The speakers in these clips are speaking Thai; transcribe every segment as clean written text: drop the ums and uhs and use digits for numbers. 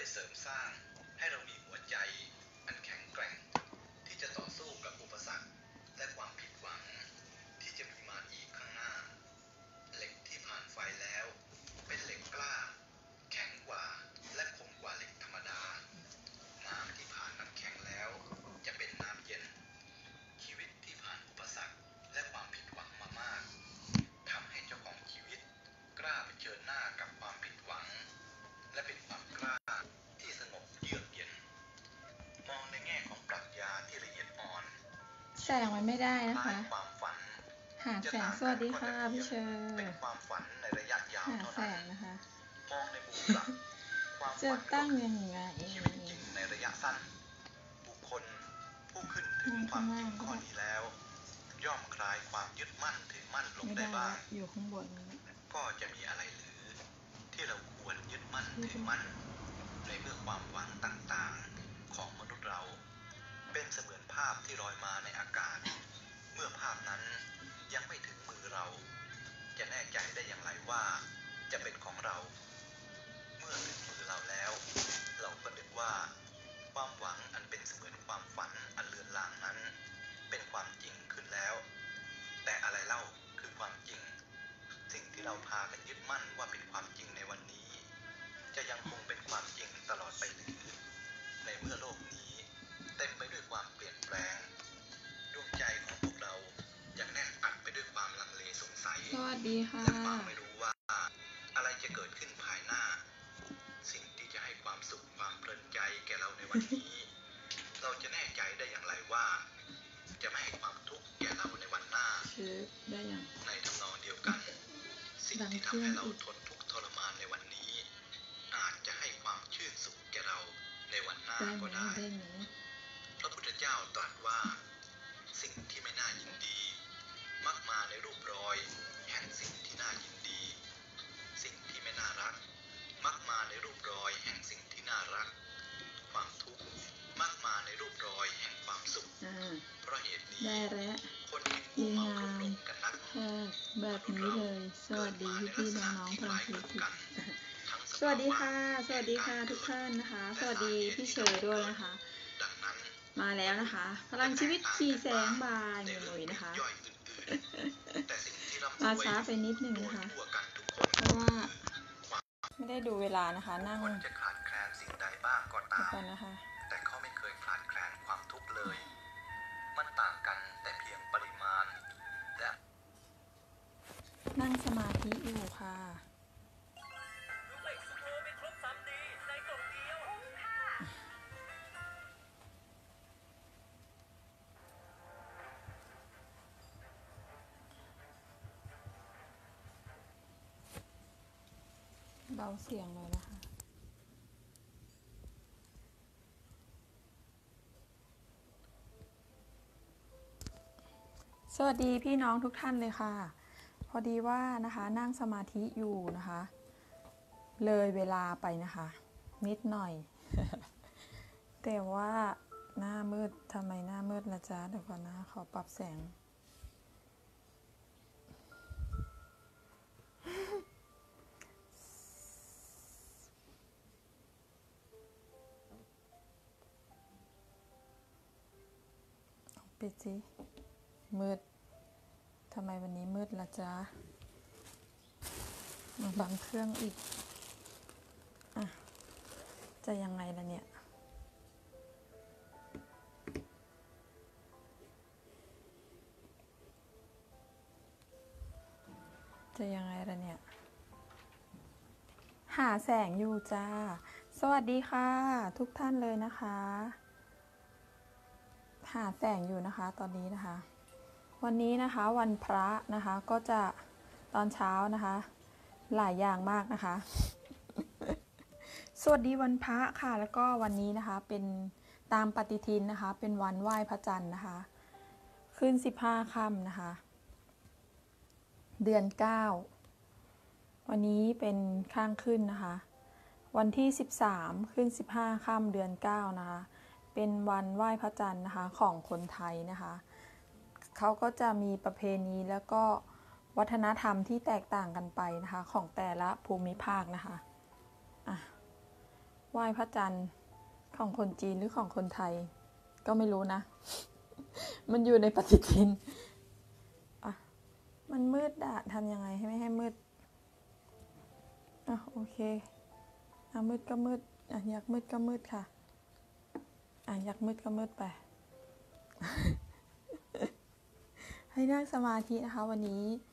เสริมสร้างให้เรามีหัวใจอันแข็งแกร่งที่จะต่อสู้กับอุปสรรคและความผิดหวังที่จะมีมาอีกข้างหน้าเหล็กที่ผ่านไฟแล้วเป็นเหล็กกล้าแข็งกว่าและคมกว่าเหล็กธรรมดาน้ำที่ผ่านน้ำแข็งแล้วจะเป็นน้ำเย็นชีวิตที่ผ่านอุปสรรคและความผิดหวังมามากทำให้เจ้าของชีวิตกล้าเผชิญหน้ากับความผิดหวังและเป็นความกล้าที่สงบเยือกเย็นมองในแง่ของปรัชญาที่ละเอียดอ่อนแสงมันไม่ได้นะคะความฝันหาแสงสวัสดีค่ะพี่เชอร์เป็นความฝันในระยะยาวเท่านั้นนะคะมองในมุมกลับความจะตั้งยังไงชีวิตจริงในระยะสั้นบุคคลผู้ขึ้นถึงความจริงข้อนี้แล้วย่อมคลายความยึดมั่นถือมั่นลงได้บ้างอยู่ข้างบนก็จะมีอะไรหรือที่เราควรยึดมั่นถือมั่นในเมื่อความหวังต่างๆของมนุษย์เราเป็นเสมือนภาพที่ลอยมาในอากาศเมื่อภาพนั้นยังไม่ถึงมือเราจะแน่ใจได้อย่างไรว่าจะเป็นของเราเมื่อถึงมือเราแล้วเราก็นึกว่าความหวังอันเป็นเสมือนความฝันอันเลือนลางนั้นเป็นความจริงขึ้นแล้วแต่อะไรเล่าคือความจริงสิ่งที่เราพากันยึดมั่นว่าเป็นความจริงในวันนี้จะยังคงเป็นความจริงตลอดไปหรือในเมื่อโลกนี้เต็มไปด้วยความเปลี่ยนแปลงดวงใจของพวกเรายังแน่นอัดไปด้วยความลังเลสงสัยสวัสดีค่ะและความไม่รู้ว่าอะไรจะเกิดขึ้นภายหน้าสิ่งที่จะให้ความสุขความเพลินใจแก่เราในวันนี้เราจะแน่ใจได้อย่างไรว่าจะไม่ให้ความทุกข์แก่เราในวันหน้าในทำนองเดียวกันสิ่งที่ทำให้เราทนทุกข์ทรมานในวันนี้อาจจะให้ความชื่นสุขแก่เราในวันหน้าก็ได้พระพุทธเจ้าตรัสว่าสิ่งที่ไม่น่ายินดีมักมาในรูปรอยแห่งสิ่งที่น่ายินดีสิ่งที่ไม่น่ารักมักมาในรูปรอยแห่งสิ่งที่น่ารักความทุกข์มักมาในรูปรอยแห่งความสุขเพราะเหตุนี้คนที่ผู้เมาลุ่มหลงกันนักแบบนี้เลยสวัสดีพี่น้องๆพลังชีวิตสวัสดีค่ะสวัสดีค่ะทุกท่านนะคะสวัสดีพี่เชยด้วยนะคะมาแล้วนะคะพลังชีวิตขี่แสงบายหนุ่ยนะคะมาช้าไปนิดนึงนะคะเพราะว่าไม่ได้ดูเวลานะคะนั่งจะขาดแคลนสิ่งใดบ้างก็ตามนะคะแต่เขาไม่เคยขาดแคลนความทุกข์เลยมันต่างกันแต่เพียงปริมาณและนั่งสมาธิอยู่ค่ะเบาเสียงเลยนะคะสวัสดีพี่น้องทุกท่านเลยค่ะพอดีว่านะคะนั่งสมาธิอยู่นะคะเลยเวลาไปนะคะนิดหน่อย แต่ว่าหน้ามืดทำไมหน้ามืดละจ๊ะเดี๋ยวก่อนนะขอปรับแสงปิดสิมืดทำไมวันนี้มืดละจ๊ะมาบังเครื่องอีกอ่ะจะยังไงล่ะเนี่ยจะยังไงล่ะเนี่ยหาแสงอยู่จ้าสวัสดีค่ะทุกท่านเลยนะคะหาแสงอยู่นะคะตอนนี้นะคะวันนี้นะคะวันพระนะคะก็จะตอนเช้านะคะหลายอย่างมากนะคะ สวัสดีวันพระค่ะแล้วก็วันนี้นะคะเป็นตามปฏิทินนะคะเป็นวันไหว้พระจันทร์นะคะขึ้น15 ค่ำนะคะเดือน9วันนี้เป็นข้างขึ้นนะคะวันที่13ขึ้น15 ค่ำเดือน9นะคะเป็นวันไหว้พระจันทร์นะคะของคนไทยนะคะเขาก็จะมีประเพณีแล้วก็วัฒนธรรมที่แตกต่างกันไปนะคะของแต่ละภูมิภาคนะคะไหว้พระจันทร์ของคนจีนหรือของคนไทยก็ไม่รู้นะ มันอยู่ในปฏิทินอ่ะมันมืดอะทำยังไงให้ไม่ให้มืดอ่ะโอเคอ่ะมืดก็มืดอ่ะอยากมืดก็มืดค่ะอ่ะอยากมืดก็มืดไป ให้นั่งสมาธินะคะวัน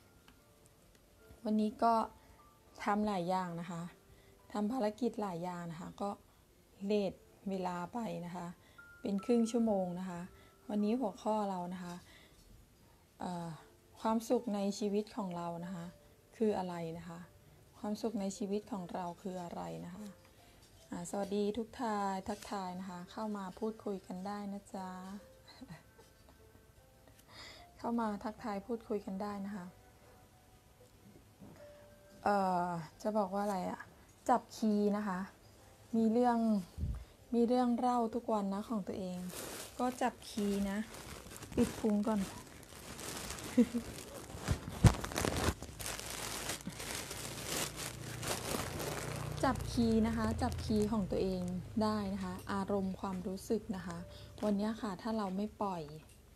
นี้ก็ทำหลายอย่างนะคะทำภารกิจหลายอย่างนะคะก็เลทเวลาไปนะคะเป็นครึ่งชั่วโมงนะคะวันนี้หัวข้อเรานะคะความสุขในชีวิตของเรานะคะคืออะไรนะคะความสุขในชีวิตของเราคืออะไรนะคะสวัสดีทุกทักทายนะคะเข้ามาพูดคุยกันได้นะจ๊ะ เข้ามาทักทายพูดคุยกันได้นะคะจะบอกว่าอะไรอะจับคีย์นะคะมีเรื่องเล่าทุกวันนะของตัวเองก็จับคีย์นะปิดพุงก่อน จับคีย์นะคะจับคีย์ของตัวเองได้นะคะอารมณ์ความรู้สึกนะคะวันนี้ค่ะถ้าเราไม่ปล่อย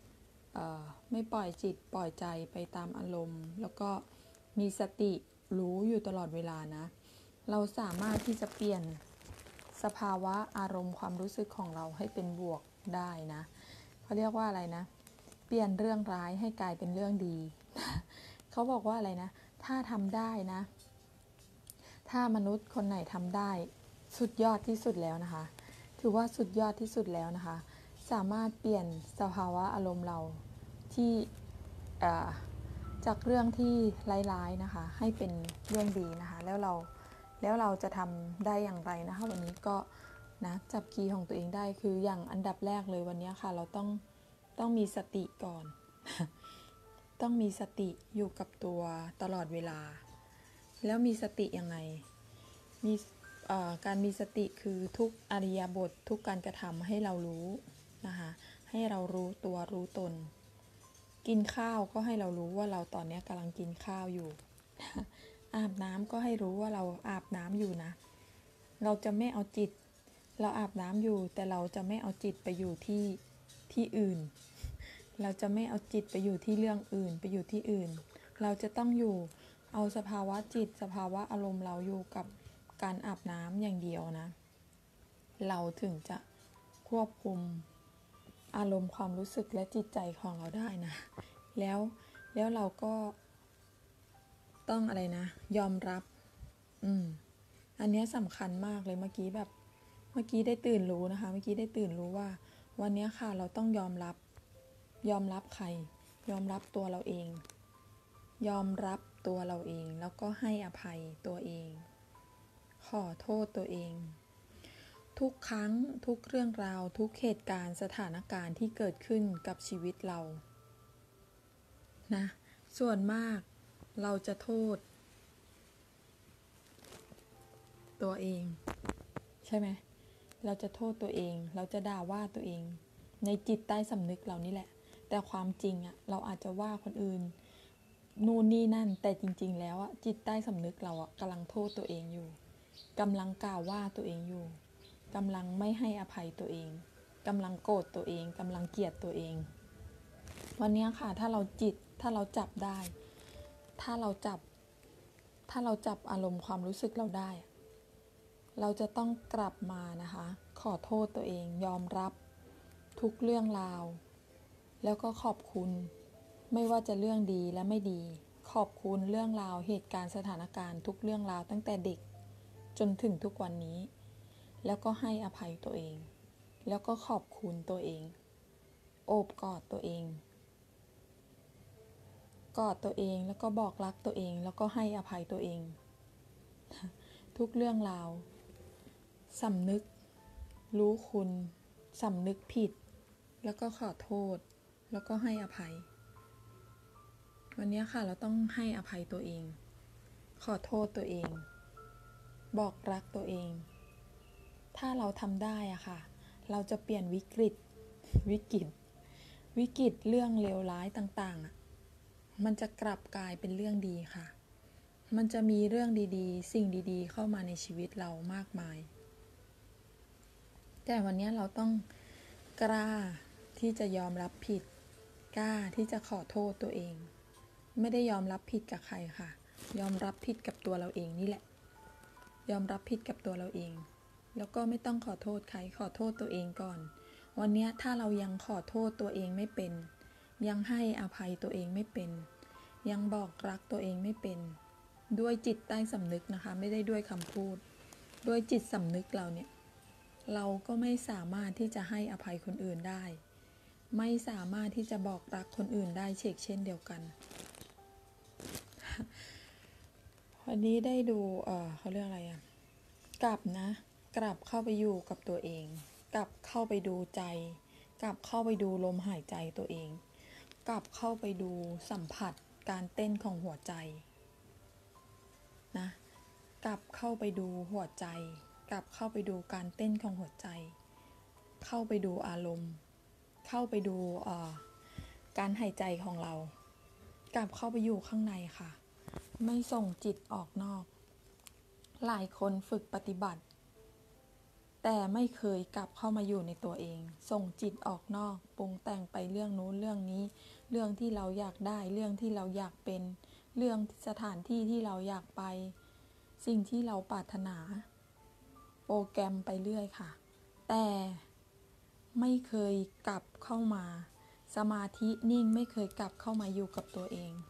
จิตปล่อยใจไปตามอารมณ์แล้วก็มีสติรู้อยู่ตลอดเวลานะเราสามารถที่จะเปลี่ยนสภาวะอารมณ์ความรู้สึกของเราให้เป็นบวกได้นะเขาเรียกว่าอะไรนะเปลี่ยนเรื่องร้ายให้กลายเป็นเรื่องดี เขาบอกว่าอะไรนะถ้าทำได้นะถ้ามนุษย์คนไหนทำได้สุดยอดที่สุดแล้วนะคะถือว่าสุดยอดที่สุดแล้วนะคะสามารถเปลี่ยนสภาวะอารมณ์เราที่จากเรื่องที่ร้ายๆนะคะให้เป็นเรื่องดีนะคะแล้วเราจะทำได้อย่างไรนะคะวันนี้ก็นะจับคีย์ของตัวเองได้คืออย่างอันดับแรกเลยวันนี้ค่ะเราต้องมีสติก่อน ต้องมีสติอยู่กับตัวตลอดเวลาแล้วมีสติยังไงมีการมีสติคือทุกอิริยาบถทุกการกระทำให้เรารู้นะคะให้เรารู้ตัวรู้ตนกินข้าวก็ให้เรารู้ว่าเราตอนนี้กำลังกินข้าวอยู่ อาบน้ำก็ให้รู้ว่าเราอาบน้ำอยู่นะเราจะไม่เอาจิตเราอาบน้ำอยู่แต่เราจะไม่เอาจิตไปอยู่ที่อื่นเราจะไม่เอาจิตไปอยู่ที่เรื่องอื่นไปอยู่ที่อื่นเราจะต้องอยู่เอาสภาวะจิตสภาวะอารมณ์เราอยู่กับการอาบน้ำอย่างเดียวนะเราถึงจะควบคุมอารมณ์ความรู้สึกและจิตใจของเราได้นะแล้วเราก็ต้องอะไรนะยอมรับอันนี้สำคัญมากเลยเมื่อกี้ได้ตื่นรู้นะคะเมื่อกี้ได้ตื่นรู้ว่าวันนี้ค่ะเราต้องยอมรับใครยอมรับตัวเราเองยอมรับตัวเราเองแล้วก็ให้อภัยตัวเองขอโทษตัวเองทุกครั้งทุกเรื่องราวทุกเหตุการณ์สถานการณ์ที่เกิดขึ้นกับชีวิตเรานะส่วนมากเราจะโทษตัวเองใช่ไหมเราจะโทษตัวเองเราจะด่าว่าตัวเองในจิตใต้สำนึกเรานี่แหละแต่ความจริงอะเราอาจจะว่าคนอื่นนู่นนี่นั่นแต่จริงๆแล้วอะจิตใต้สำนึกเราอะกำลังโทษตัวเองอยู่กำลังกล่าวว่าตัวเองอยู่กำลังไม่ให้อภัยตัวเองกำลังโกรธตัวเองกำลังเกลียดตัวเองวันนี้ค่ะถ้าเราจับได้ถ้าเราจับอารมณ์ความรู้สึกเราได้เราจะต้องกลับมานะคะขอโทษตัวเองยอมรับทุกเรื่องราวแล้วก็ขอบคุณไม่ว่าจะเรื่องดีและไม่ดีขอบคุณเรื่องราวเหตุการณ์สถานการณ์ทุกเรื่องราวตั้งแต่เด็กจนถึงทุกวันนี้แล้วก็ให้อภัยตัวเองแล้วก็ขอบคุณตัวเองโอบกอดตัวเองแล้วก็บอกรักตัวเองแล้วก็ให้อภัยตัวเองทุกเรื่องราวสำนึกรู้คุณสำนึกผิดแล้วก็ขอโทษแล้วก็ให้อภัยวันนี้ค่ะเราต้องให้อภัยตัวเองขอโทษตัวเองบอกรักตัวเองถ้าเราทำได้อะค่ะเราจะเปลี่ยนวิกฤตเรื่องเลวร้ายต่างๆมันจะกลับกลายเป็นเรื่องดีค่ะมันจะมีเรื่องดีๆสิ่งดีๆเข้ามาในชีวิตเรามากมายแต่วันนี้เราต้องกล้าที่จะยอมรับผิดกล้าที่จะขอโทษตัวเองไม่ได้ยอมรับผิดกับใครค่ะยอมรับผิดกับตัวเราเองนี่แหละยอมรับผิดกับตัวเราเองแล้วก็ไม่ต้องขอโทษใครขอโทษตัวเองก่อนวันนี้ถ้าเรายังขอโทษตัวเองไม่เป็นยังให้อภัยตัวเองไม่เป็นยังบอกรักตัวเองไม่เป็นด้วยจิตใต้สำนึกนะคะไม่ได้ด้วยคำพูดด้วยจิตสำนึกเราเนี่ยเราก็ไม่สามารถที่จะให้อภัยคนอื่นได้ไม่สามารถที่จะบอกรักคนอื่นได้เช่นเดียวกันวันนี้ได้ดูเขาเรียกอะไรอะกลับเข้าไปอยู่กับตัวเองกลับเข้าไปดูใจกลับเข้าไปดูลมหายใจตัวเองกลับเข้าไปดูสัมผัสการเต้นของหัวใจนะกลับเข้าไปดูหัวใจกลับเข้าไปดูการเต้นของหัวใจเข้าไปดูอารมณ์เข้าไปดูการหายใจของเรากลับเข้าไปอยู่ข้างในค่ะไม่ส่งจิตออกนอกหลายคนฝึกปฏิบัติแต่ไม่เคยกลับเข้ามาอยู่ในตัวเองส่งจิตออกนอกปรุงแต่งไปเรื่องนู้นเรื่องนี้เรื่องที่เราอยากได้เรื่องที่เราอยากเป็นเรื่องสถานที่ที่เราอยากไปสิ่งที่เราปรารถนาโปรแกรมไปเรื่อยค่ะแต่ไม่เคยกลับเข้ามาสมาธินิ่งไม่เคยกลับเข้ามาอยู่กับตัวเอง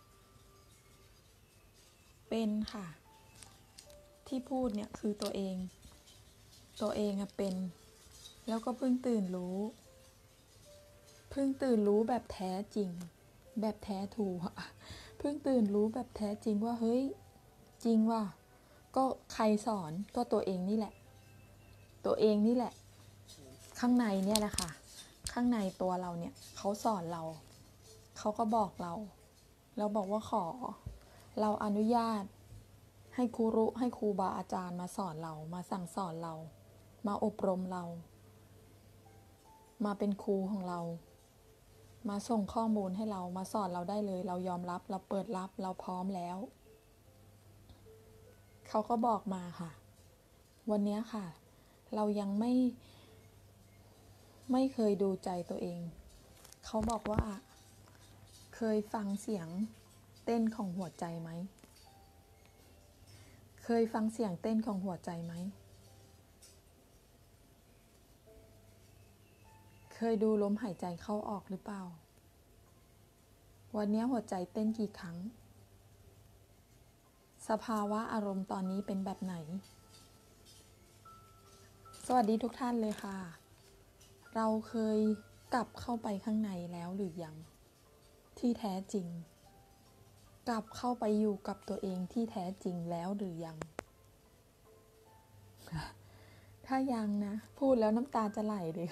เป็นค่ะที่พูดเนี่ยคือตัวเองเป็นแล้วก็เพิ่งตื่นรู้แบบแท้จริงแบบแท้ถูกเพิ่งตื่นรู้แบบแท้จริงว่าเฮ้ยจริงว่ะก็ใครสอนก็ตัวเองนี่แหละข้างในเนี่ยแหละค่ะข้างในตัวเราเนี่ยเขาสอนเราเขาก็บอกเราบอกว่าขอเราอนุญาตให้ครูบาอาจารย์มาสอนเรามาสั่งสอนเรามาอบรมเรามาเป็นครูของเรามาส่งข้อมูลให้เรามาสอนเราได้เลยเรายอมรับเราเปิดรับเราพร้อมแล้วเขาก็บอกมาค่ะวันนี้ค่ะเรายังไม่เคยดูใจตัวเองเขาบอกว่าเคยฟังเสียงเต้นของหัวใจไหมเคยฟังเสียงเต้นของหัวใจไหมเคยดูลมหายใจเข้าออกหรือเปล่าวันนี้หัวใจเต้นกี่ครั้งสภาวะอารมณ์ตอนนี้เป็นแบบไหนสวัสดีทุกท่านเลยค่ะเราเคยกลับเข้าไปข้างในแล้วหรือยังที่แท้จริงกลับเข้าไปอยู่กับตัวเองที่แท้จริงแล้วหรือยังถ้ายังนะพูดแล้วน้ำตาจะไหลเลย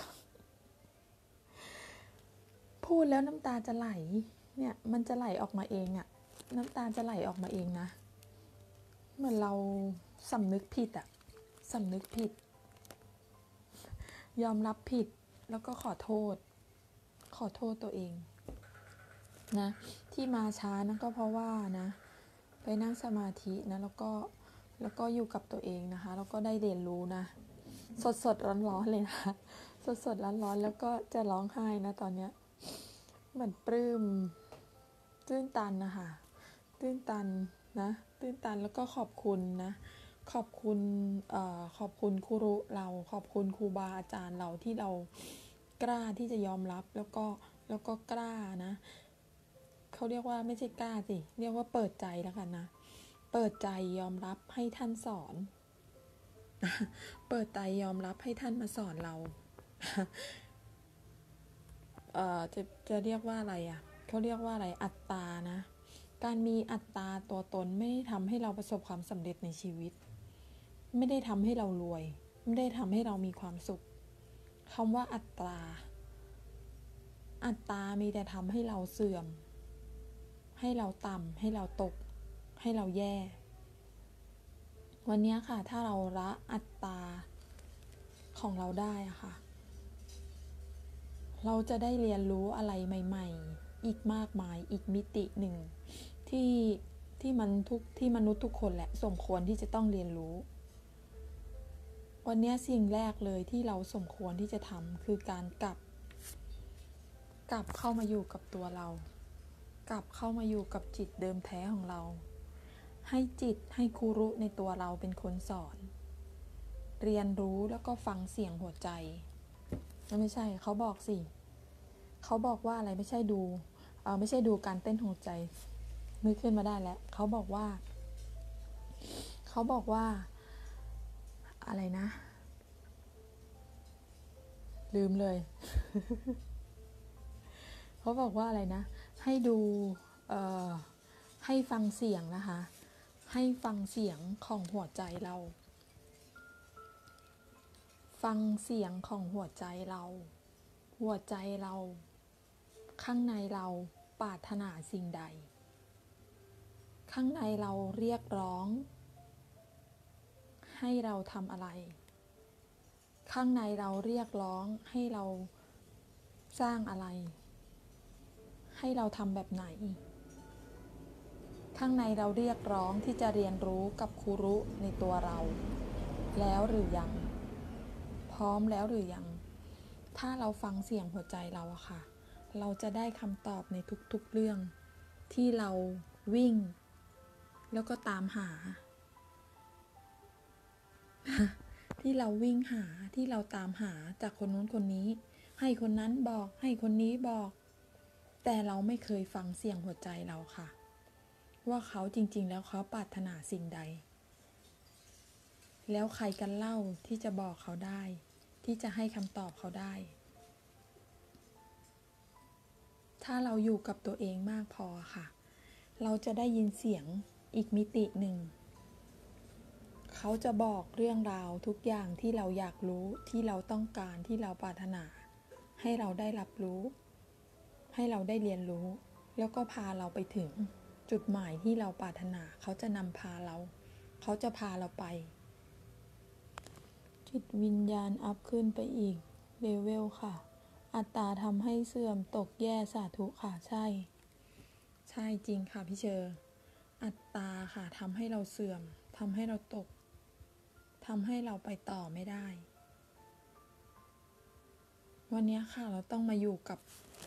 พูดแล้วน้ำตาจะไหลเนี่ยมันจะไหลออกมาเองอะน้ำตาจะไหลออกมาเองนะเหมือนเราสำนึกผิดยอมรับผิดแล้วก็ขอโทษตัวเองนะที่มาช้านะก็เพราะว่านะไปนั่งสมาธินะแล้วก็อยู่กับตัวเองนะคะแล้วก็ได้เรียนรู้นะสดร้อนเลยนะสดร้อนแล้วก็จะร้องไห้นะตอนเนี้ยเหมือนปลื้มตื้นตันนะคะตื้นตันแล้วก็ขอบคุณนะขอบคุณครูเราขอบคุณครูบาอาจารย์เราที่เรากล้าที่จะยอมรับแล้วก็กล้านะเขาเรียกว่าไม่ใช่กล้าสิเรียกว่าเปิดใจแล้วกันนะเปิดใจยอมรับให้ท่านสอนเปิดใจยอมรับให้ท่านมาสอนเราจะเรียกว่าอะไรอ่ะเขาเรียกว่าอะไรอัตตานะการมีอัตตาตัวตนไม่ได้ทำให้เราประสบความสำเร็จในชีวิตไม่ได้ทำให้เรารวยไม่ได้ทำให้เรามีความสุขคำว่าอัตตามีแต่ทำให้เราเสื่อมให้เราต่ำให้เราตกให้เราแย่วันนี้ค่ะถ้าเราละอัตตาของเราได้อะค่ะเราจะได้เรียนรู้อะไรใหม่ๆอีกมากมายอีกมิติหนึ่งที่มนุษย์ทุกคนแหละสมควรที่จะต้องเรียนรู้วันนี้สิ่งแรกเลยที่เราสมควรที่จะทำคือการกลับเข้ามาอยู่กับตัวเรากลับเข้ามาอยู่กับจิตเดิมแท้ของเราให้จิตให้ครูรุในตัวเราเป็นคนสอนเรียนรู้แล้วก็ฟังเสียงหัวใจไม่ใช่เขาบอกสิเขาบอกว่าอะไรไม่ใช่ดูการเต้นหัวใจนึกขึ้นมาได้แล้วเขาบอกว่าอะไรนะลืมเลย เขาบอกว่าอะไรนะให้ดูให้ฟังเสียงนะคะให้ฟังเสียงของหัวใจเราฟังเสียงของหัวใจเราข้างในเราปรารถนาสิ่งใดข้างในเราเรียกร้องให้เราทำอะไรข้างในเราเรียกร้องให้เราสร้างอะไรให้เราทำแบบไหนข้างในเราเรียกร้องที่จะเรียนรู้กับครูรุในตัวเราแล้วหรือยังพร้อมแล้วหรือยังถ้าเราฟังเสียงหัวใจเราอะค่ะเราจะได้คำตอบในทุกๆเรื่องที่เราวิ่งแล้วก็ตามหา ที่เราวิ่งหาที่เราตามหาจากคนนู้นคนนี้ให้คนนั้นบอกให้คนนี้บอกแต่เราไม่เคยฟังเสียงหัวใจเราค่ะว่าเขาจริงๆแล้วเขาปรารถนาสิ่งใดแล้วใครกันเล่าที่จะบอกเขาได้ที่จะให้คำตอบเขาได้ถ้าเราอยู่กับตัวเองมากพอค่ะเราจะได้ยินเสียงอีกมิติหนึ่งเขาจะบอกเรื่องราวทุกอย่างที่เราอยากรู้ที่เราต้องการที่เราปรารถนาให้เราได้รับรู้ให้เราได้เรียนรู้แล้วก็พาเราไปถึงจุดหมายที่เราปรารถนาเขาจะนำพาเราเขาจะพาเราไปจิตวิญญาณอัพขึ้นไปอีกเลเวลค่ะอัตตาทำให้เสื่อมตกแย่สาธุค่ะใช่จริงค่ะพี่เชอร์อัตตาค่ะทำให้เราเสื่อมทำให้เราตกทำให้เราไปต่อไม่ได้วันนี้ค่ะเราต้องมาอยู่กับ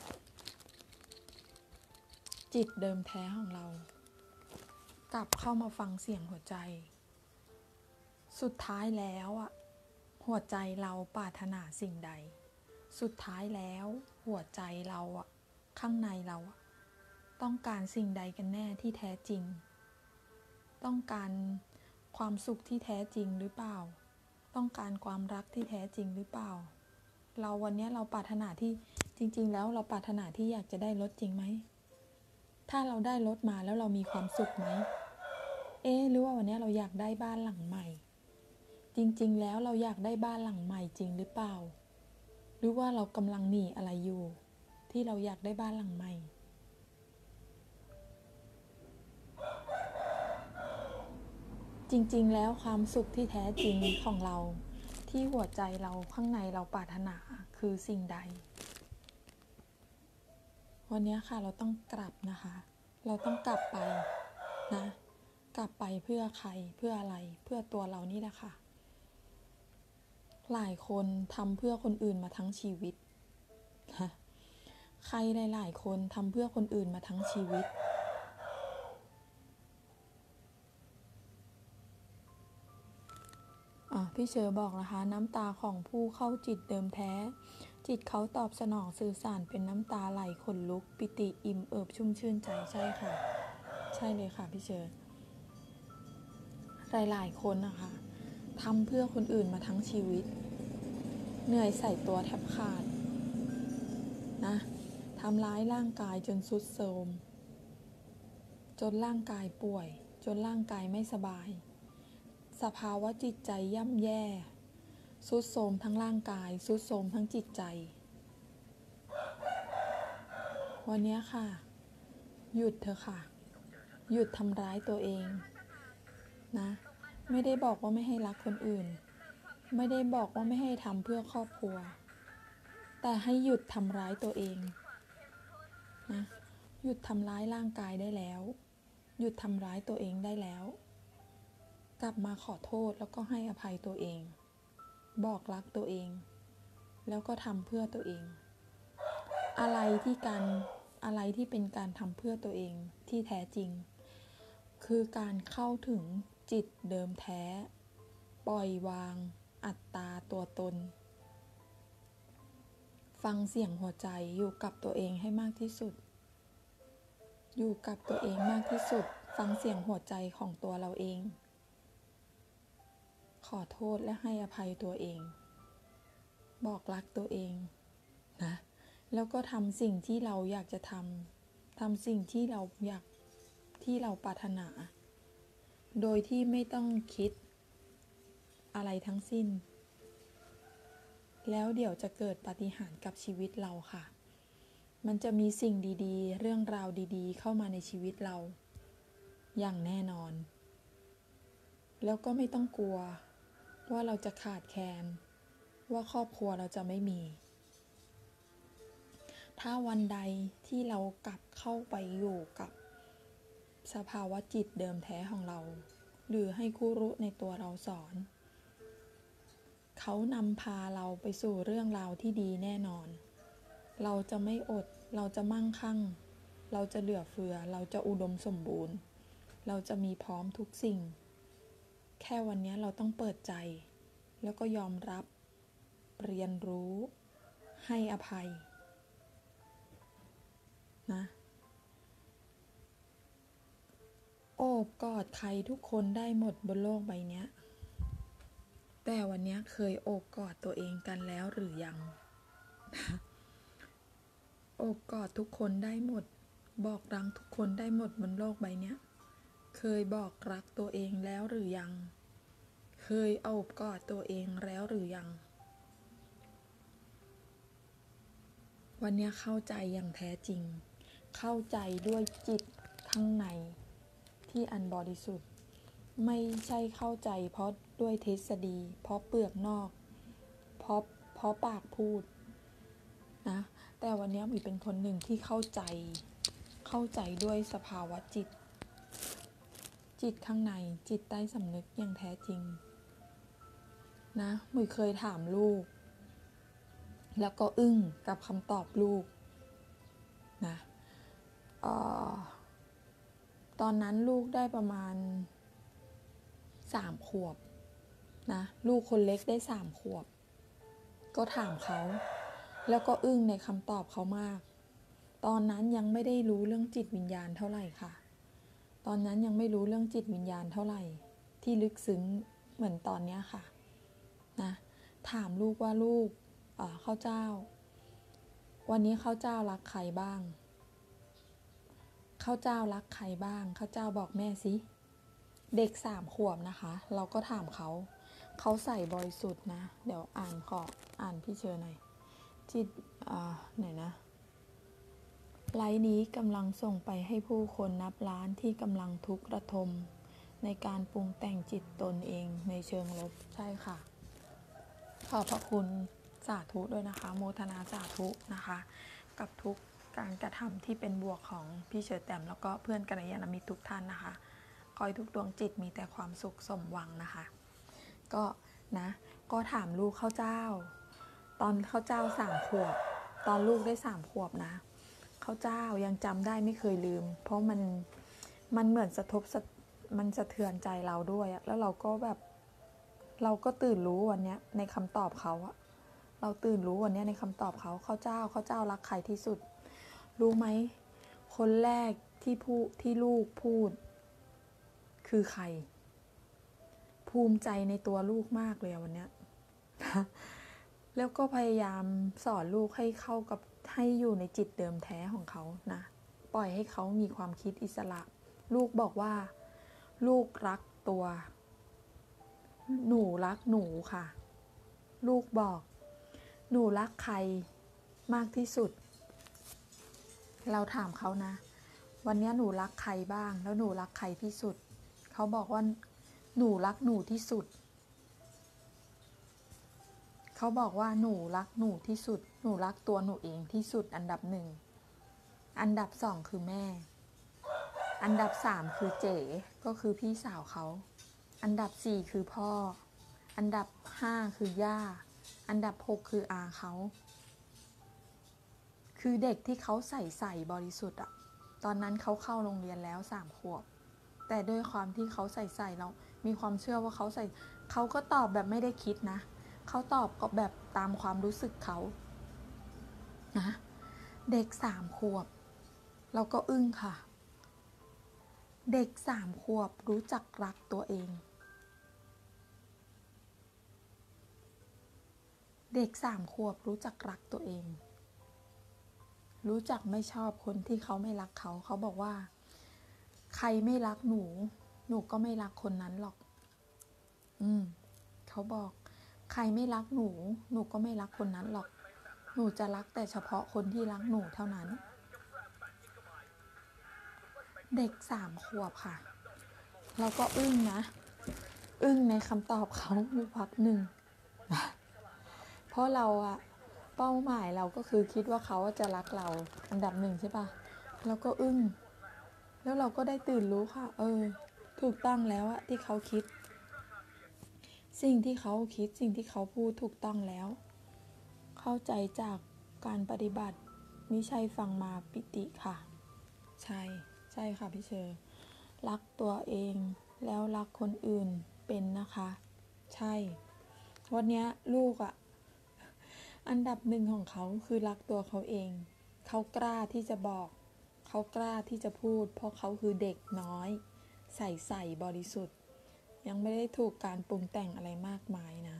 จิตเดิมแท้ของเรากลับเข้ามาฟังเสียงหัวใจสุดท้ายแล้วหัวใจเราปรารถนาสิ่งใดสุดท้ายแล้วหัวใจเราข้างในเราต้องการสิ่งใดกันแน่ที่แท้จริงต้องการความสุขที่แท้จริงหรือเปล่าต้องการความรักที่แท้จริงหรือเปล่าวันนี้เราปรารถนาที่จริงๆแล้วเราปรารถนาที่อยากจะได้รถจริงไหมถ้าเราได้รถมาแล้วเรามีความสุขไหมหรือว่าวันนี้เราอยากได้บ้านหลังใหม่จริงๆแล้วเราอยากได้บ้านหลังใหม่จริงหรือเปล่าหรือว่าเรากำลังหนีอะไรอยู่ที่เราอยากได้บ้านหลังใหม่จริงๆแล้วความสุขที่แท้จริงของเราที่หัวใจเราข้างในเราปรารถนาคือสิ่งใดวันนี้ค่ะเราต้องกลับนะคะเราต้องกลับไปนะกลับไปเพื่อใครเพื่ออะไรเพื่อตัวเรานี่แหละค่ะหลายคนทำเพื่อคนอื่นมาทั้งชีวิตใครหลายๆคนทำเพื่อคนอื่นมาทั้งชีวิตพี่เชอร์บอกนะคะน้ำตาของผู้เข้าจิตเดิมแท้จิตเขาตอบสนองสื่อสารเป็นน้ำตาไหลขนลุกปิติอิ่มเอิบชุ่มชื่นใจใช่ค่ะใช่เลยค่ะพี่เชอร์หลายๆคนนะคะทำเพื่อคนอื่นมาทั้งชีวิตเหนื่อยใส่ตัวแทบขาดนะทำร้ายร่างกายจนทรุดโทรมจนร่างกายป่วยจนร่างกายไม่สบายสภาวะจิตใจย่ำแย่ทรุดโทรมทั้งร่างกายทรุดโทรมทั้งจิตใจวันนี้ค่ะหยุดเถอะค่ะหยุดทำร้ายตัวเองนะไม่ได้บอกว่าไม่ให้รักคนอื่นไม่ได้บอกว่าไม่ให้ทำเพื่อครอบครัวแต่ให้หยุดทำร้ายตัวเองนะหยุดทำร้ายร่างกายได้แล้วหยุดทำร้ายตัวเองได้แล้วกลับมาขอโทษแล้วก็ให้อภัยตัวเองบอกรักตัวเองแล้วก็ทำเพื่อตัวเองอะไรที่เป็นการทำเพื่อตัวเองที่แท้จริงคือการเข้าถึงจิตเดิมแท้ปล่อยวางอัตตาตัวตนฟังเสียงหัวใจอยู่กับตัวเองให้มากที่สุดอยู่กับตัวเองมากที่สุดฟังเสียงหัวใจของตัวเราเองขอโทษและให้อภัยตัวเองบอกรักตัวเองนะแล้วก็ทำสิ่งที่เราอยากจะทำสิ่งที่เราอยากที่เราปรารถนาโดยที่ไม่ต้องคิดอะไรทั้งสิ้นแล้วเดี๋ยวจะเกิดปาฏิหาริย์กับชีวิตเราค่ะมันจะมีสิ่งดีๆเรื่องราวดีๆเข้ามาในชีวิตเราอย่างแน่นอนแล้วก็ไม่ต้องกลัวว่าเราจะขาดแคลนว่าครอบครัวเราจะไม่มีถ้าวันใดที่เรากลับเข้าไปอยู่กับสภาวะจิตเดิมแท้ของเราหรือให้คู่รู้ในตัวเราสอนเขานำพาเราไปสู่เรื่องราวที่ดีแน่นอนเราจะไม่อดเราจะมั่งคั่งเราจะเหลือเฟือเราจะอุดมสมบูรณ์เราจะมีพร้อมทุกสิ่งแค่วันนี้เราต้องเปิดใจแล้วก็ยอมรับเรียนรู้ให้อภัยนะโอบกอดใครทุกคนได้หมดบนโลกใบนี้แต่วันนี้เคยโอบกอดตัวเองกันแล้วหรือยังโอบกอดทุกคนได้หมดบอกรักทุกคนได้หมดบนโลกใบนี้เคยบอกรักตัวเองแล้วหรือยังเคยโอบกอดตัวเองแล้วหรือยังวันนี้เข้าใจอย่างแท้จริงเข้าใจด้วยจิตข้างในที่อันบริสุทธิ์ไม่ใช่เข้าใจเพราะด้วยทฤษฎีเพราะเปลือกนอกเพราะปากพูดนะแต่วันนี้มีเป็นคนหนึ่งที่เข้าใจด้วยสภาวะจิตข้างในจิตใต้สำนึกอย่างแท้จริงนะมุยเคยถามลูกแล้วก็อึ้งกับคำตอบลูกนะตอนนั้นลูกได้ประมาณ3 ขวบนะลูกคนเล็กได้3 ขวบก็ถามเขาแล้วก็อึ้งในคำตอบเขามากตอนนั้นยังไม่ได้รู้เรื่องจิตวิญญาณเท่าไหร่ค่ะตอนนั้นยังไม่รู้เรื่องจิตวิญญาณเท่าไหร่ที่ลึกซึ้งเหมือนตอนนี้ค่ะนะถามลูกว่าลูกข้าวเจ้าวันนี้ข้าวเจ้ารักใครบ้างข้าวเจ้ารักใครบ้างข้าวเจ้าบอกแม่สิเด็ก3 ขวบนะคะเราก็ถามเขาใส่บริสุทธิ์นะเดี๋ยวขออ่านพี่เชอหน่อยจิตไหนนะไลน์นี้กำลังส่งไปให้ผู้คนนับล้านที่กำลังทุกข์ระทมในการปรุงแต่งจิตตนเองในเชิงลบใช่ค่ะขอบพระคุณสาธุด้วยนะคะโมทนาสาธุนะคะกับทุกการกระทำที่เป็นบวกของพี่เชอแตมแล้วก็เพื่อนกัลยาณมิตรทุกท่านนะคะขอให้ทุกดวงจิตมีแต่ความสุขสมหวังนะคะก็ถามลูกข้าวเจ้าตอนข้าวเจ้า3 ขวบตอนลูกได้3 ขวบนะข้าวเจ้ายังจำได้ไม่เคยลืมเพราะมันเหมือนมันสะเทือนใจเราด้วยแล้วเราก็ตื่นรู้วันนี้ในคำตอบเขาเราตื่นรู้วันนี้ในคำตอบเขาข้าวเจ้ารักใครที่สุดรู้ไหมคนแรกที่ลูกพูดคือใครภูมิใจในตัวลูกมากเลยวันนี้แล้วก็พยายามสอนลูกให้อยู่ในจิตเดิมแท้ของเขานะปล่อยให้เขามีความคิดอิสระลูกบอกว่าลูกรักตัวหนูรักหนูค่ะลูกบอกหนูรักใครมากที่สุดเราถามเขานะวันนี้หนูรักใครบ้างแล้วหนูรักใครที่สุดเขาบอกว่าหนูรักหนูที่สุดเขาบอกว่าหนูรักหนูที่สุดหนูรักตัวหนูเองที่สุดอันดับ1อันดับ2คือแม่อันดับ3คือเจ๋ก็คือพี่สาวเขาอันดับ4คือพ่ออันดับ5คือย่าอันดับ6คืออาเขาคือเด็กที่เขาใส่บริสุทธิ์อะตอนนั้นเขาเข้าโรงเรียนแล้ว3 ขวบแต่ด้วยความที่เขาใส่เรามีความเชื่อว่าเขาใส่เขาก็ตอบแบบไม่ได้คิดนะเขาตอบก็แบบตามความรู้สึกเขานะเด็ก3 ขวบเราก็อึ้งค่ะเด็ก3 ขวบรู้จักรักตัวเองเด็ก3 ขวบรู้จักรักตัวเองรู้จักไม่ชอบคนที่เขาไม่รักเขาเขาบอกว่าใครไม่รักหนูก็ไม่รักคนนั้นหรอกเขาบอกใครไม่รักหนูก็ไม่รักคนนั้นหรอกหนูจะรักแต่เฉพาะคนที่รักหนูเท่านั้นเด็ก3 ขวบค่ะเราก็อึ้งนะอึ้งในคำตอบเขาอยู่พักหนึ่งเพราะเราอะเป้าหมายเราก็คือคิดว่าเขาจะรักเราอันดับ1ใช่ปะเราก็อึ้งแล้วเราก็ได้ตื่นรู้ค่ะถูกต้องแล้วอะที่เขาคิดสิ่งที่เขาคิดสิ่งที่เขาพูดถูกต้องแล้วเข้าใจจากการปฏิบัติมิใช่ฟังมาปิติค่ะใช่ค่ะพี่เชอร์รักตัวเองแล้วรักคนอื่นเป็นนะคะใช่วันนี้ลูกอะอันดับ1ของเขาคือรักตัวเขาเองเขากล้าที่จะบอกเขากล้าที่จะพูดเพราะเขาคือเด็กน้อยใส่บริสุทธิ์ยังไม่ได้ถูกการปรุงแต่งอะไรมากมายนะ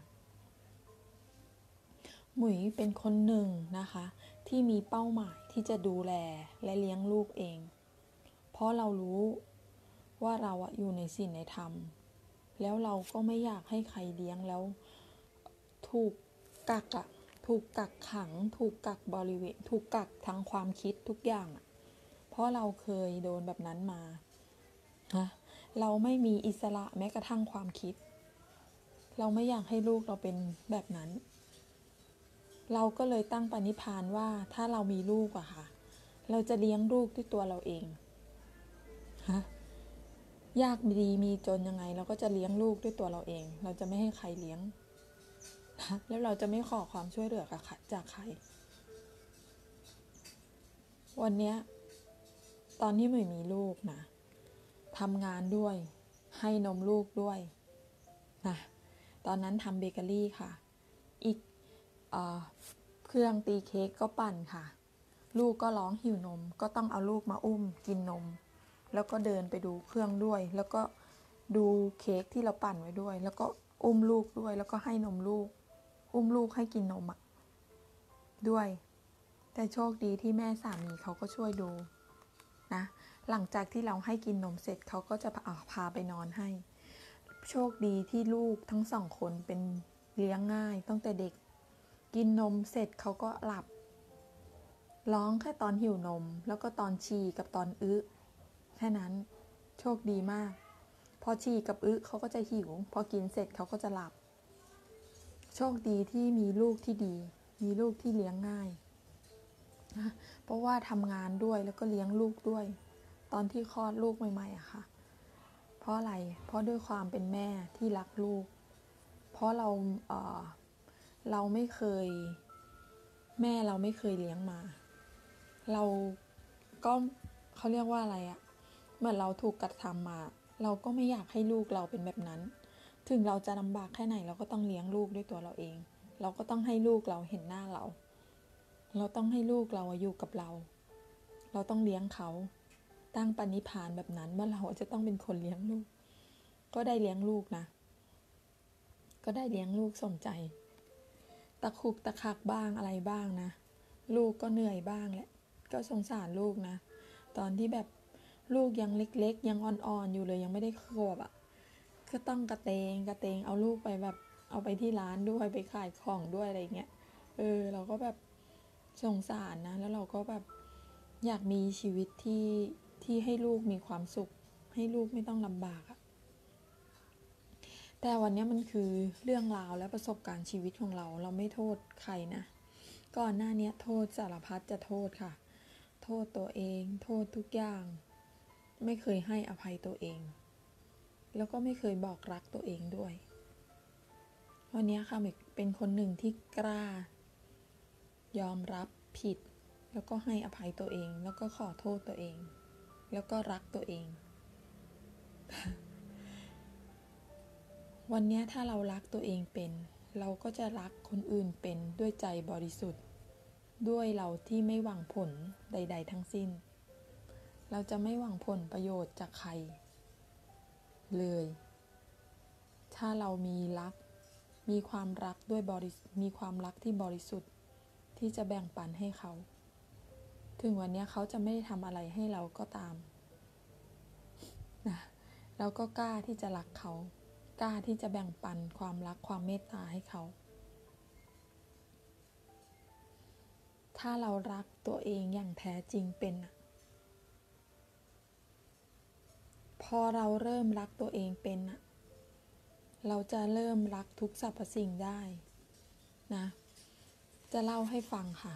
หมุยเป็นคนหนึ่งนะคะที่มีเป้าหมายที่จะดูแลและเลี้ยงลูกเองเพราะเรารู้ว่าเราอยู่ในศีลในธรรมแล้วเราก็ไม่อยากให้ใครเลี้ยงแล้วถูกกักขังถูกกักบริเวณถูกกักทั้งความคิดทุกอย่างเพราะเราเคยโดนแบบนั้นมาเราไม่มีอิสระแม้กระทั่งความคิดเราไม่อยากให้ลูกเราเป็นแบบนั้นเราก็เลยตั้งปณิธานว่าถ้าเรามีลูกอะค่ะเราจะเลี้ยงลูกด้วยตัวเราเองยากดีมีจนยังไงเราก็จะเลี้ยงลูกด้วยตัวเราเองเราจะไม่ให้ใครเลี้ยงแล้วเราจะไม่ขอความช่วยเหลือจากใครวันนี้ตอนที่หมวยมีลูกนะทำงานด้วยให้นมลูกด้วยนะตอนนั้นทำเบเกอรี่ค่ะอีกเครื่องตีเค้กก็ปั่นค่ะลูกก็ร้องหิวนมก็ต้องเอาลูกมาอุ้มกินนมแล้วก็เดินไปดูเครื่องด้วยแล้วก็ดูเค้กที่เราปั่นไว้ด้วยแล้วก็อุ้มลูกด้วยแล้วก็ให้นมลูกอุ้มลูกให้กินนมด้วยแต่โชคดีที่แม่สามีเขาก็ช่วยดูนะหลังจากที่เราให้กินนมเสร็จเขาก็จะพาไปนอนให้โชคดีที่ลูกทั้ง2 คนเป็นเลี้ยงง่ายตั้งแต่เด็กกินนมเสร็จเขาก็หลับร้องแค่ตอนหิวนมแล้วก็ตอนฉี่กับตอนแค่นั้นโชคดีมากพอฉี่กับเขาก็จะหิวพอกินเสร็จเขาก็จะหลับโชคดีที่มีลูกที่ดีมีลูกที่เลี้ยงง่ายนะเพราะว่าทำงานด้วยแล้วก็เลี้ยงลูกด้วยตอนที่คลอดลูกใหม่ๆอะค่ะเพราะอะไรเพราะด้วยความเป็นแม่ที่รักลูกเพราะเราไม่เคยแม่เราไม่เคยเลี้ยงมาเราก็เขาเรียกว่าอะไรเหมือนเราถูกกระทำมาเราก็ไม่อยากให้ลูกเราเป็นแบบนั้นถึงเราจะลำบากแค่ไหนเราก็ต้องเลี้ยงลูกด้วยตัวเราเองเราก็ต้องให้ลูกเราเห็นหน้าเราต้องให้ลูกเราอยู่กับเราต้องเลี้ยงเขาตั้งปณิธานแบบนั้นว่าเราจะต้องเป็นคนเลี้ยงลูกก็ได้เลี้ยงลูกนะก็ได้เลี้ยงลูกสมใจตะคุกตะคักบ้างอะไรบ้างนะลูกก็เหนื่อยบ้างแหละก็สงสารลูกนะตอนที่แบบลูกยังเล็กๆยังอ่อนๆอยู่เลยยังไม่ได้ขวบก็ต้องกระเตงเอาลูกไปแบบเอาไปที่ร้านด้วยไปขายของด้วยอะไรเงี้ยเราก็แบบสงสารนะแล้วเราก็แบบอยากมีชีวิตที่ให้ลูกมีความสุขให้ลูกไม่ต้องลำบากแต่วันนี้มันคือเรื่องราวและประสบการณ์ชีวิตของเราไม่โทษใครนะก่อนหน้านี้โทษสารพัดจะโทษค่ะโทษตัวเองโทษทุกอย่างไม่เคยให้อภัยตัวเองแล้วก็ไม่เคยบอกรักตัวเองด้วยวันนี้ค่ะเป็นคนหนึ่งที่กล้ายอมรับผิดแล้วก็ให้อภัยตัวเองแล้วก็ขอโทษตัวเองแล้วก็รักตัวเอง วันนี้ถ้าเรารักตัวเองเป็นเราก็จะรักคนอื่นเป็นด้วยใจบริสุทธิ์ด้วยเราที่ไม่หวังผลใดๆทั้งสิ้นเราจะไม่หวังผลประโยชน์จากใครเลยถ้าเรามีความรักมีความรักที่บริสุทธิ์ที่จะแบ่งปันให้เขาถึงวันนี้เขาจะไม่ได้ทำอะไรให้เราก็ตามนะเราก็กล้าที่จะรักเขากล้าที่จะแบ่งปันความรักความเมตตาให้เขาถ้าเรารักตัวเองอย่างแท้จริงเป็นพอเราเริ่มรักตัวเองเป็นเราจะเริ่มรักทุกสรรพสิ่งได้นะจะเล่าให้ฟังค่ะ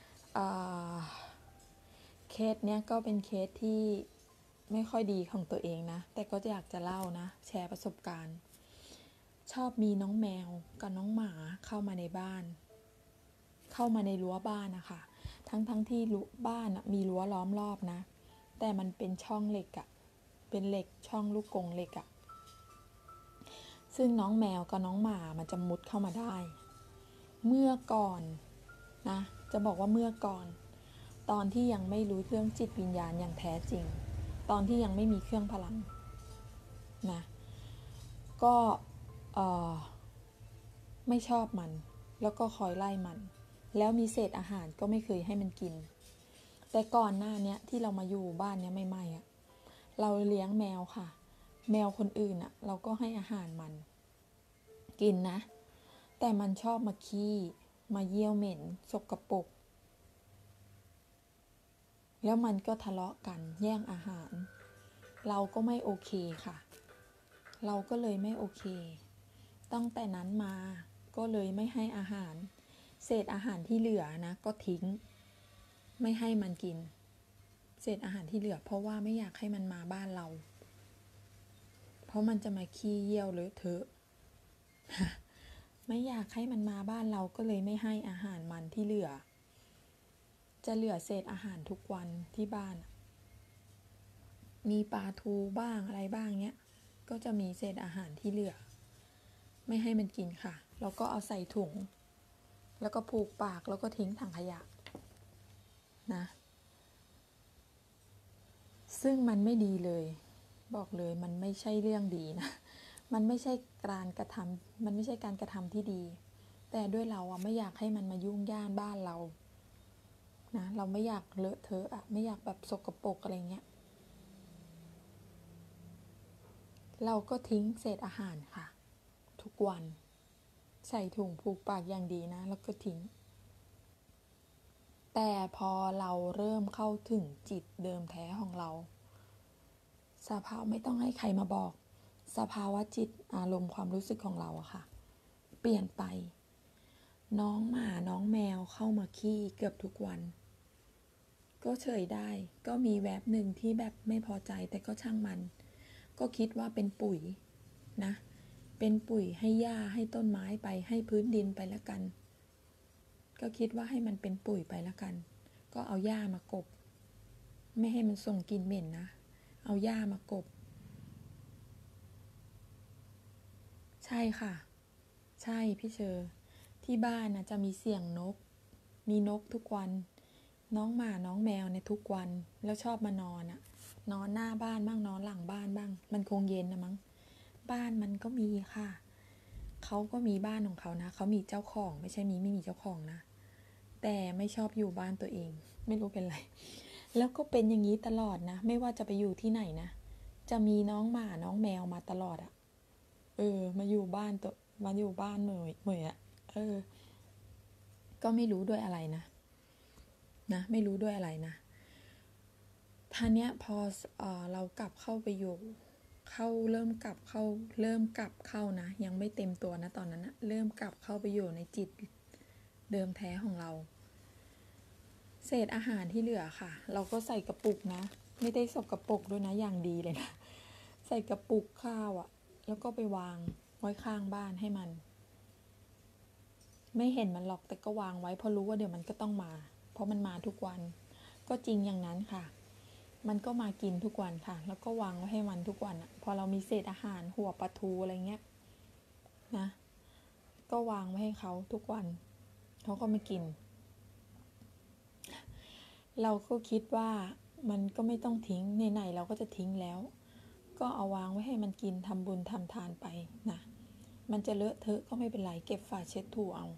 เคสเนี้ยก็เป็นเคสที่ไม่ค่อยดีของตัวเองนะแต่ก็อยากจะเล่านะแชร์ประสบการณ์ชอบมีน้องแมวกับน้องหมาเข้ามาในบ้านเข้ามาในรั้วบ้านนะคะทั้งที่บ้านมีรั้วล้อมรอบนะแต่มันเป็นช่องเหล็กเป็นเหล็กช่องลูกกรงเหล็กซึ่งน้องแมวกับน้องหมามันจะมุดเข้ามาได้เมื่อก่อนนะจะบอกว่าเมื่อก่อนตอนที่ยังไม่รู้เรื่องจิตวิญญาณอย่างแท้จริงตอนที่ยังไม่มีเครื่องพลังนะก็ไม่ชอบมันแล้วก็คอยไล่มันแล้วมีเศษอาหารก็ไม่เคยให้มันกินแต่ก่อนหน้านี้ที่เรามาอยู่บ้านเนี้ยใหม่ๆเราเลี้ยงแมวค่ะแมวคนอื่นเราก็ให้อาหารมันกินนะแต่มันชอบมาขี้มาเยี่ยวเหม็นสกปรกแล้วมันก็ทะเลาะกันแย่งอาหารเราก็ไม่โอเคค่ะเราก็เลยไม่โอเคตั้งแต่นั้นมาก็เลยไม่ให้อาหารเศษอาหารที่เหลือนะก็ทิ้งไม่ให้มันกินเศษอาหารที่เหลือเพราะว่าไม่อยากให้มันมาบ้านเราเพราะมันจะมาขี้เยี่ยวเลอะเทอะ ไม่อยากให้มันมาบ้านเราก็เลยไม่ให้อาหารมันที่เหลือจะเหลือเศษอาหารทุกวันที่บ้านมีปลาทูบ้างอะไรบ้างเนี้ยก็จะมีเศษอาหารที่เหลือไม่ให้มันกินค่ะแล้วก็เอาใส่ถุงแล้วก็ผูกปากแล้วก็ทิ้งถังขยะนะซึ่งมันไม่ดีเลยบอกเลยมันไม่ใช่เรื่องดีนะมันไม่ใช่การกระทำที่ดีแต่ด้วยเราไม่อยากให้มันมายุ่งย่านบ้านเรานะเราไม่อยากเลอะเทอะไม่อยากแบบสกปรกอะไรเงี้ยเราก็ทิ้งเศษอาหารค่ะทุกวันใส่ถุงผูกปากอย่างดีนะแล้วก็ทิ้งแต่พอเราเริ่มเข้าถึงจิตเดิมแท้ของเราสภาวะไม่ต้องให้ใครมาบอกสภาวะจิตอารมณ์ความรู้สึกของเราค่ะเปลี่ยนไปน้องหมาน้องแมวเข้ามาขี้เกือบทุกวันก็เฉยได้ก็มีแวบหนึ่งที่แบบไม่พอใจแต่ก็ช่างมันก็คิดว่าเป็นปุ๋ยนะเป็นปุ๋ยให้หญ้าให้ต้นไม้ไปให้พื้นดินไปแล้วกันก็คิดว่าให้มันเป็นปุ๋ยไปแล้วกันก็เอาหญ้ามากบไม่ให้มันส่งกลิ่นเหม็นนะเอาหญ้ามากบใช่ค่ะใช่พี่เชอที่บ้านจะมีเสียงนกมีนกทุกวันน้องหมาน้องแมวในทุกวันแล้วชอบมานอนนอนหน้าบ้านบ้างนอนหลังบ้านบ้างมันคงเย็นนะมั้งบ้านมันก็มีค่ะเขาก็มีบ้านของเขานะเขามีเจ้าของไม่ใช่ไม่มีเจ้าของนะแต่ไม่ชอบอยู่บ้านตัวเองไม่รู้เป็นไรแล้วก็เป็นอย่างนี้ตลอดนะไม่ว่าจะไปอยู่ที่ไหนนะจะมีน้องหมาน้องแมวมาตลอดมาอยู่บ้านเหมยก็ไม่รู้ด้วยอะไรนะไม่รู้ด้วยอะไรนะท่านี้พอเรากลับเข้าไปอยู่เริ่มกลับเข้านะยังไม่เต็มตัวนะตอนนั้นเริ่มกลับเข้าไปอยู่ในจิตเดิมแท้ของเราเศษอาหารที่เหลือค่ะเราก็ใส่กระปุกนะไม่ได้สกปรกด้วยนะอย่างดีเลยนะใส่กระปุกข้าวแล้วก็ไปวางไว้ข้างบ้านให้มันไม่เห็นมันหรอกแต่ก็วางไว้เพราะรู้ว่าเดี๋ยวมันก็ต้องมาเพราะมันมาทุกวันก็จริงอย่างนั้นค่ะมันก็มากินทุกวันค่ะแล้วก็วางไว้ให้มันทุกวันอ่ะพอเรามีเศษอาหารหัวปลาทูอะไรเงี้ยนะก็วางไว้ให้เขาทุกวันเขาก็ไม่กินเราก็คิดว่ามันก็ไม่ต้องทิ้งไหนๆเราก็จะทิ้งแล้วก็เอาวางไว้ให้มันกินทำบุญทำทานไปนะมันจะเลอะเทอะก็ไม่เป็นไรเก็บฝาเช็ดถูเอา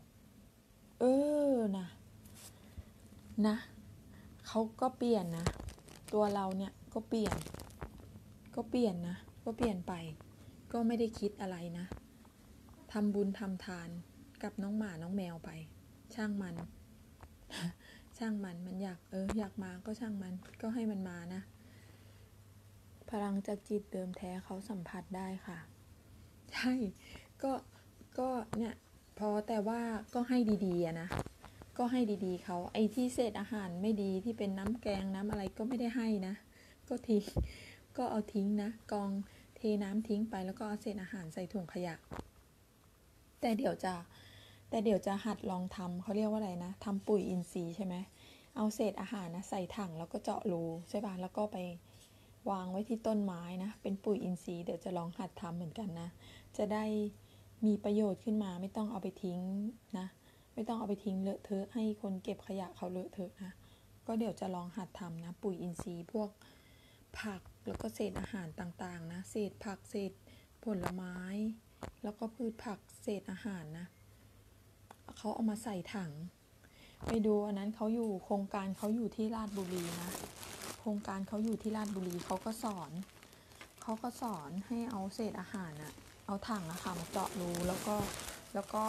นะเขาก็เปลี่ยนนะตัวเราเนี่ยก็เปลี่ยนนะก็เปลี่ยนไปก็ไม่ได้คิดอะไรนะทำบุญทำทานกับน้องหมาน้องแมวไปช่างมัน ช่างมันอยากอยากมาก็ช่างมันก็ให้มันมานะพลังจากจิตเดิมแท้เขาสัมผัสได้ค่ะใช่ก็เนี่ยพอแต่ว่าก็ให้ดีๆนะก็ให้ดีๆเขาไอ้ที่เศษอาหารไม่ดีที่เป็นน้ำแกงน้ำอะไรก็ไม่ได้ให้นะก็ทิ้งก็เอาทิ้งนะกองเทน้ำทิ้งไปแล้วก็เอาเศษอาหารใส่ถุงขยะแต่เดี๋ยวจะหัดลองทำเขาเรียกว่าอะไรนะทำปุ๋ยอินทรีย์ใช่ไหมเอาเศษอาหารนะใส่ถังแล้วก็เจาะรูใช่ป่ะแล้วก็ไปวางไว้ที่ต้นไม้นะเป็นปุ๋ยอินทรีย์เดี๋ยวจะลองหัดทำเหมือนกันนะจะได้มีประโยชน์ขึ้นมาไม่ต้องเอาไปทิ้งนะไม่ต้องเอาไปทิ้งเลอะเทอะให้คนเก็บขยะเขาเลอะเทอะนะก็เดี๋ยวจะลองหัดทำนะปุ๋ยอินทรีย์พวกผักแล้วก็เศษอาหารต่างๆนะเศษผักเศษผลไม้แล้วก็พืชผักเศษอาหารนะเขาเอามาใส่ถังไปดูอันนั้นเขาอยู่โครงการเขาอยู่ที่ราชบุรีนะโครงการเขาอยู่ที่ราชบุรีเขาก็สอนให้เอาเศษอาหารอะเอาถังอะค่ะมาเจาะรูแล้วก็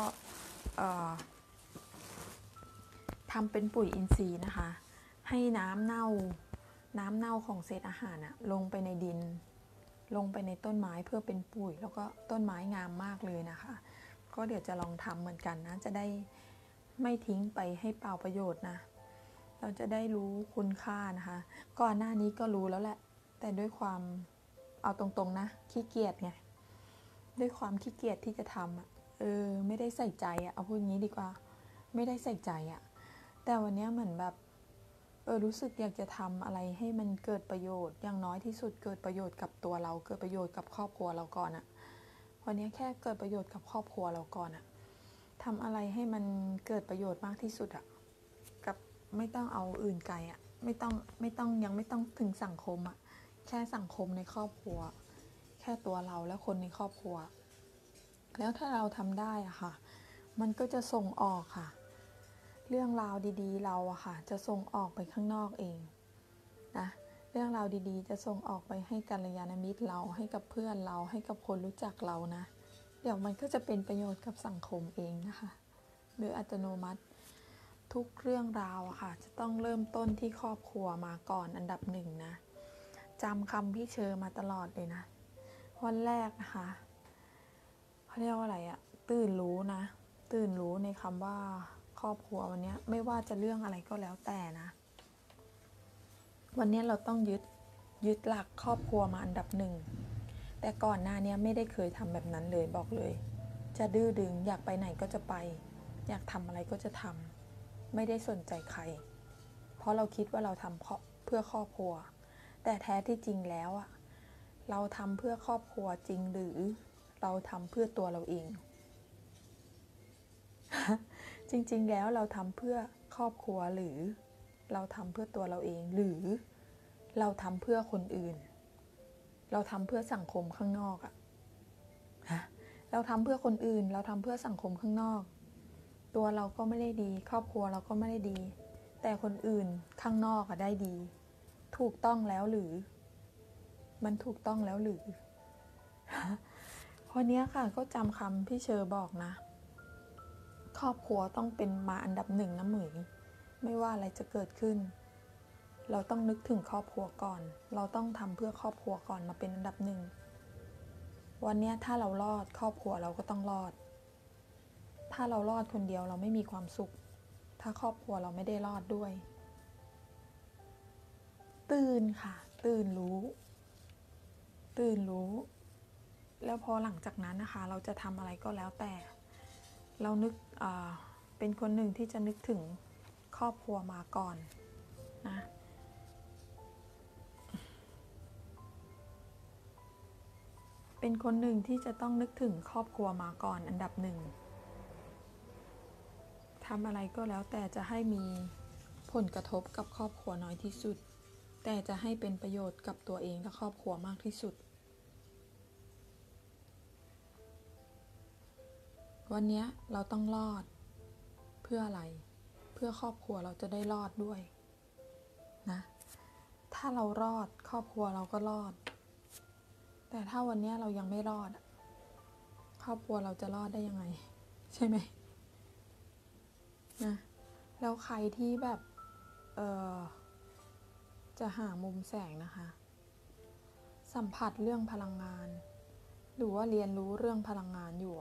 ทำเป็นปุ๋ยอินทรีย์นะคะให้น้ำเน่าของเศษอาหารอะลงไปในดินลงไปในต้นไม้เพื่อเป็นปุ๋ยแล้วก็ต้นไม้งามมากเลยนะคะก็เดี๋ยวจะลองทำเหมือนกันนะจะได้ไม่ทิ้งไปให้เปล่าประโยชน์นะเราจะได้รู้คุณค่านะคะก่อนหน้านี้ก็รู้แล้วแหละแต่ด้วยความเอาตรงๆนะขี้เกียจไงด้วยความขี้เกียจที่จะทำไม่ได้ใส่ใจเอาพูดงี้ดีกว่าไม่ได้ใส่ใจแต่วันนี้เหมือนแบบรู้สึกอยากจะทำอะไรให้มันเกิดประโยชน์อย่างน้อยที่สุดเกิดประโยชน์กับตัวเราเกิดประโยชน์กับครอบครัวเราก่อนวันนี้แค่เกิดประโยชน์กับครอบครัวเราก่อนทำอะไรให้มันเกิดประโยชน์มากที่สุดกับไม่ต้องเอาอื่นไกลไม่ต้องยังไม่ต้องถึงสังคมแค่สังคมในครอบครัวแค่ตัวเราและคนในครอบครัวแล้วถ้าเราทำได้ค่ะมันก็จะส่งออกค่ะเรื่องราวดีๆเราค่ะจะส่งออกไปข้างนอกเองนะเรื่องราวดีๆจะส่งออกไปให้กัลยาณมิตรเราให้กับเพื่อนเราให้กับคนรู้จักเรานะเดี๋ยวมันก็จะเป็นประโยชน์กับสังคมเองนะคะโดยอัตโนมัติทุกเรื่องราวค่ะจะต้องเริ่มต้นที่ครอบครัวมาก่อนอันดับหนึ่งนะจำคำพี่เชอมาตลอดเลยนะวันแรกนะคะเขาเรียกว่าอะไรตื่นรู้ในคำว่าครอบครัววันนี้ไม่ว่าจะเรื่องอะไรก็แล้วแต่นะวันนี้เราต้องยึดหลักครอบครัวมาอันดับหนึ่งแต่ก่อนหน้านี้ไม่ได้เคยทำแบบนั้นเลยบอกเลยจะดื้อดึงอยากไปไหนก็จะไปอยากทำอะไรก็จะทำไม่ได้สนใจใครเพราะเราคิดว่าเราทำเพื่อครอบครัวแต่แท้ที่จริงแล้วเราทำเพื่อครอบครัวจริงหรือเราทำเพื่อตัวเราเอง จริงๆแล้วเราทำเพื่อครอบครัวหรือเราทำเพื่อตัวเราเองหรือเราทำเพื่อคนอื่นเราทำเพื่อสังคมข้างนอกเราทำเพื่อคนอื่นเราทำเพื่อสังคมข้างนอกตัวเราก็ไม่ได้ดีครอบครัวเราก็ไม่ได้ดีแต่คนอื่นข้างนอกได้ดีถูกต้องแล้วหรือมันถูกต้องแล้วหรือวันนี้ค่ะก็จำคำพี่เชอบอกนะครอบครัวต้องเป็นมาอันดับหนึ่งนะเหมยไม่ว่าอะไรจะเกิดขึ้นเราต้องนึกถึงครอบครัวก่อนเราต้องทำเพื่อครอบครัวก่อนมาเป็นอันดับหนึ่งวันนี้ถ้าเรารอดครอบครัวเราก็ต้องรอดถ้าเรารอดคนเดียวเราไม่มีความสุขถ้าครอบครัวเราไม่ได้รอดด้วยตื่นค่ะตื่นรู้แล้วพอหลังจากนั้นนะคะเราจะทำอะไรก็แล้วแต่เรานึกเป็นคนหนึ่งที่จะนึกถึงครอบครัวมาก่อนนะเป็นคนหนึ่งที่จะต้องนึกถึงครอบครัวมาก่อนอันดับหนึ่งทำอะไรก็แล้วแต่จะให้มีผลกระทบกับครอบครัวน้อยที่สุดแต่จะให้เป็นประโยชน์กับตัวเองและครอบครัวมากที่สุดวันนี้เราต้องรอดเพื่ออะไรเพื่อครอบครัวเราจะได้รอดด้วยนะถ้าเรารอดครอบครัวเราก็รอดแต่ถ้าวันนี้เรายังไม่รอดครอบครัวเราจะรอดได้ยังไงใช่ไหมนะแล้วใครที่แบบจะหามุมแสงนะคะสัมผัสเรื่องพลังงานหรือว่าเรียนรู้เรื่องพลังงานอยู่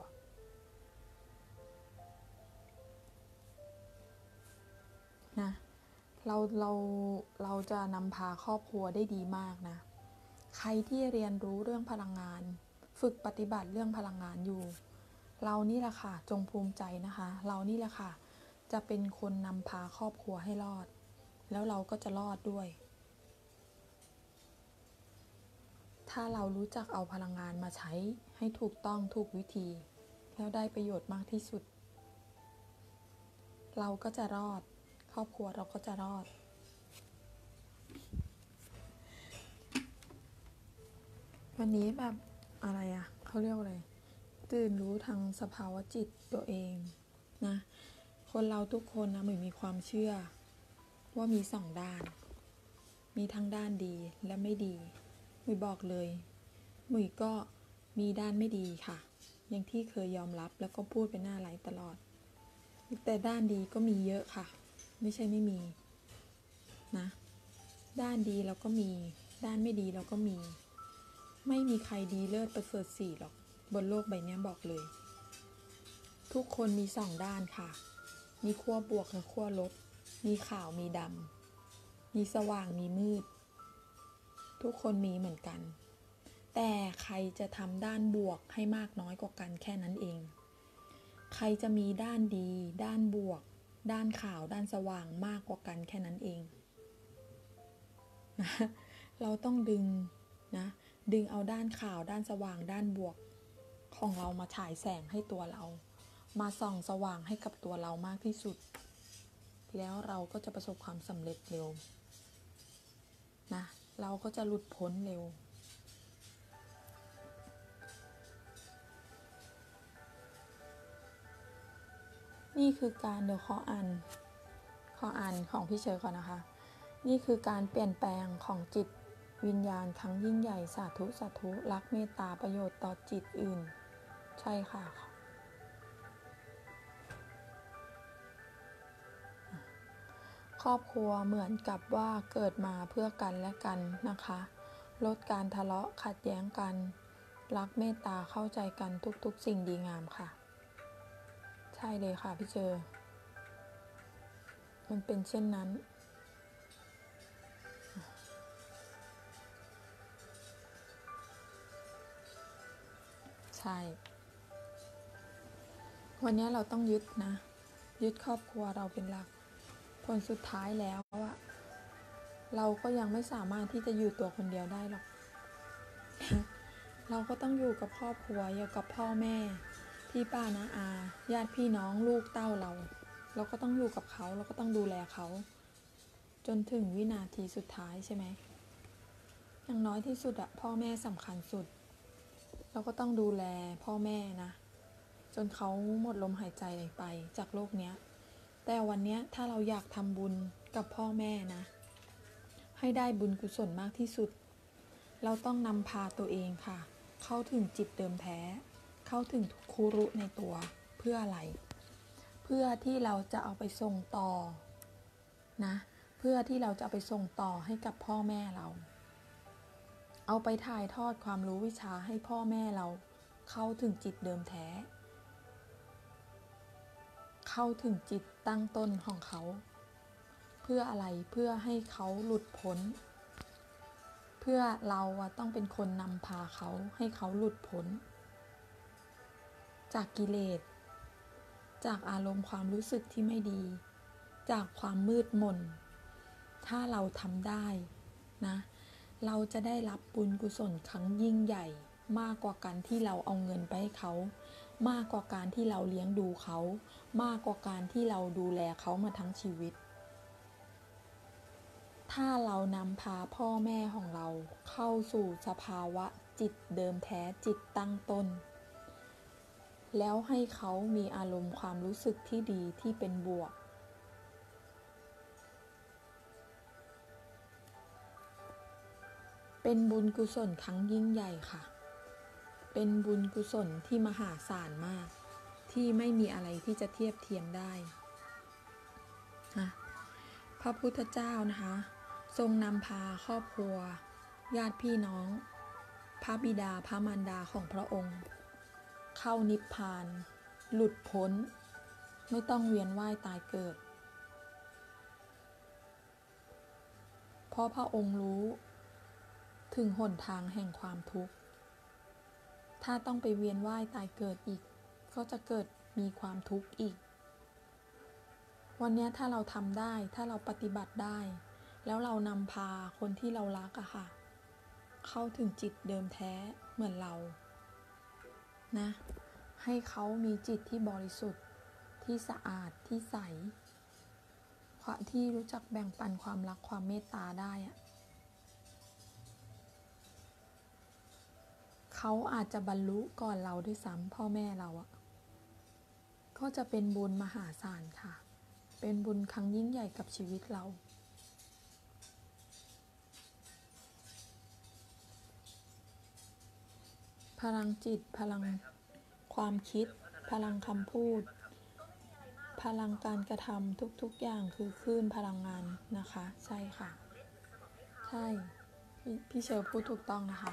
นะเราจะนำพาครอบครัวได้ดีมากนะใครที่เรียนรู้เรื่องพลังงานฝึกปฏิบัติเรื่องพลังงานอยู่เรานี่แหละค่ะจงภูมิใจนะคะเรานี่แหละค่ะจะเป็นคนนำพาครอบครัวให้รอดแล้วเราก็จะรอดด้วยถ้าเรารู้จักเอาพลังงานมาใช้ให้ถูกต้องถูกวิธีแล้วได้ประโยชน์มากที่สุดเราก็จะรอดครอบครัวเราก็จะรอดวันนี้แบบอะไรเขาเรียกอะไรตื่นรู้ทางสภาวะจิตตัวเองนะคนเราทุกคนนะมีความเชื่อว่ามีสองด้านมีทั้งด้านดีและไม่ดีมุยบอกเลยมุยก็มีด้านไม่ดีค่ะอย่างที่เคยยอมรับแล้วก็พูดไปหน้าไลฟ์ตลอดแต่ด้านดีก็มีเยอะค่ะไม่ใช่ไม่มีนะด้านดีเราก็มีด้านไม่ดีเราก็มีไม่มีใครดีเลิศประเสริฐสี่หรอกบนโลกใบนี้บอกเลยทุกคนมีสองด้านค่ะมีขั้วบวกและขั้วลบมีขาวมีดำมีสว่างมีมืดทุกคนมีเหมือนกันแต่ใครจะทำด้านบวกให้มากน้อยกว่ากันแค่นั้นเองใครจะมีด้านดีด้านบวกด้านขาวด้านสว่างมากกว่ากันแค่นั้นเองนะเราต้องดึงเอาด้านขาวด้านสว่างด้านบวกของเรามาฉายแสงให้ตัวเรามาส่องสว่างให้กับตัวเรามากที่สุดแล้วเราก็จะประสบความสำเร็จเร็วนะเราก็จะหลุดพ้นเร็วนี่คือการเดี๋ยวขออ่านของพี่เชอร์ก่อนนะคะนี่คือการเปลี่ยนแปลงของจิตวิญญาณครั้งยิ่งใหญ่สาธุสาธุรักเมตตาประโยชน์ต่อจิตอื่นใช่ค่ะครอบครัวเหมือนกับว่าเกิดมาเพื่อกันและกันนะคะลดการทะเลาะขัดแย้งกันรักเมตตาเข้าใจกันทุกๆสิ่งดีงามค่ะใช่เลยค่ะพี่เจอมันเป็นเช่นนั้นใช่วันนี้เราต้องยึดครอบครัวเราเป็นหลักผลสุดท้ายแล้วเราก็ยังไม่สามารถที่จะอยู่ตัวคนเดียวได้หรอก เราก็ต้องอยู่กับครอบครัวอยู่กับพ่อแม่พี่ป้าน้าอาญาติพี่น้องลูกเต้าเราก็ต้องอยู่กับเขาเราก็ต้องดูแลเขาจนถึงวินาทีสุดท้ายใช่ไหมอย่างน้อยที่สุดพ่อแม่สำคัญสุดเราก็ต้องดูแลพ่อแม่นะจนเขาหมดลมหายใจไปจากโลกนี้แต่วันนี้ถ้าเราอยากทำบุญกับพ่อแม่นะให้ได้บุญกุศลมากที่สุดเราต้องนำพาตัวเองค่ะเข้าถึงจิตเดิมแท้เข้าถึงครูรุในตัวเพื่ออะไรเพื่อที่เราจะเอาไปส่งต่อนะเพื่อที่เราจะเอาไปส่งต่อให้กับพ่อแม่เราเอาไปถ่ายทอดความรู้วิชาให้พ่อแม่เราเข้าถึงจิตเดิมแท้เข้าถึงจิตตั้งต้นของเขาเพื่ออะไรเพื่อให้เขาหลุดพ้นเพื่อเราต้องเป็นคนนำพาเขาให้เขาหลุดพ้นจากกิเลสจากอารมณ์ความรู้สึกที่ไม่ดีจากความมืดมนถ้าเราทำได้นะเราจะได้รับบุญกุศลครั้งยิ่งใหญ่มากกว่าการที่เราเอาเงินไปให้เขามากกว่าการที่เราเลี้ยงดูเขามากกว่าการที่เราดูแลเขามาทั้งชีวิตถ้าเรานำพาพ่อแม่ของเราเข้าสู่สภาวะจิตเดิมแท้จิตตั้งต้นแล้วให้เขามีอารมณ์ความรู้สึกที่ดีที่เป็นบวกเป็นบุญกุศลครั้งยิ่งใหญ่ค่ะเป็นบุญกุศลที่มหาศาลมากที่ไม่มีอะไรที่จะเทียบเทียมได้นะพระพุทธเจ้านะคะทรงนำพาครอบครัวญาติพี่น้องพระบิดาพระมารดาของพระองค์เข้านิพพานหลุดพ้นไม่ต้องเวียนว่ายตายเกิดเพราะพระองค์รู้ถึงหนทางแห่งความทุกข์ถ้าต้องไปเวียนว่ายตายเกิดอีกก็จะเกิดมีความทุกข์อีกวันนี้ถ้าเราทำได้ถ้าเราปฏิบัติได้แล้วเรานำพาคนที่เรารักอะค่ะเข้าถึงจิตเดิมแท้เหมือนเรานะให้เขามีจิตที่บริสุทธิ์ที่สะอาดที่ใสที่รู้จักแบ่งปันความรักความเมตตาได้อะเขาอาจจะบรรลุก่อนเราด้วยซ้ำพ่อแม่เราอะก็จะเป็นบุญมหาศาลค่ะเป็นบุญครั้งยิ่งใหญ่กับชีวิตเราพลังจิตพลังความคิดพลังคำพูดพลังการกระทำทุกๆอย่างคือคลื่นพลังงานนะคะใช่ค่ะใช่พี่เชอร์พูดถูกต้องนะคะ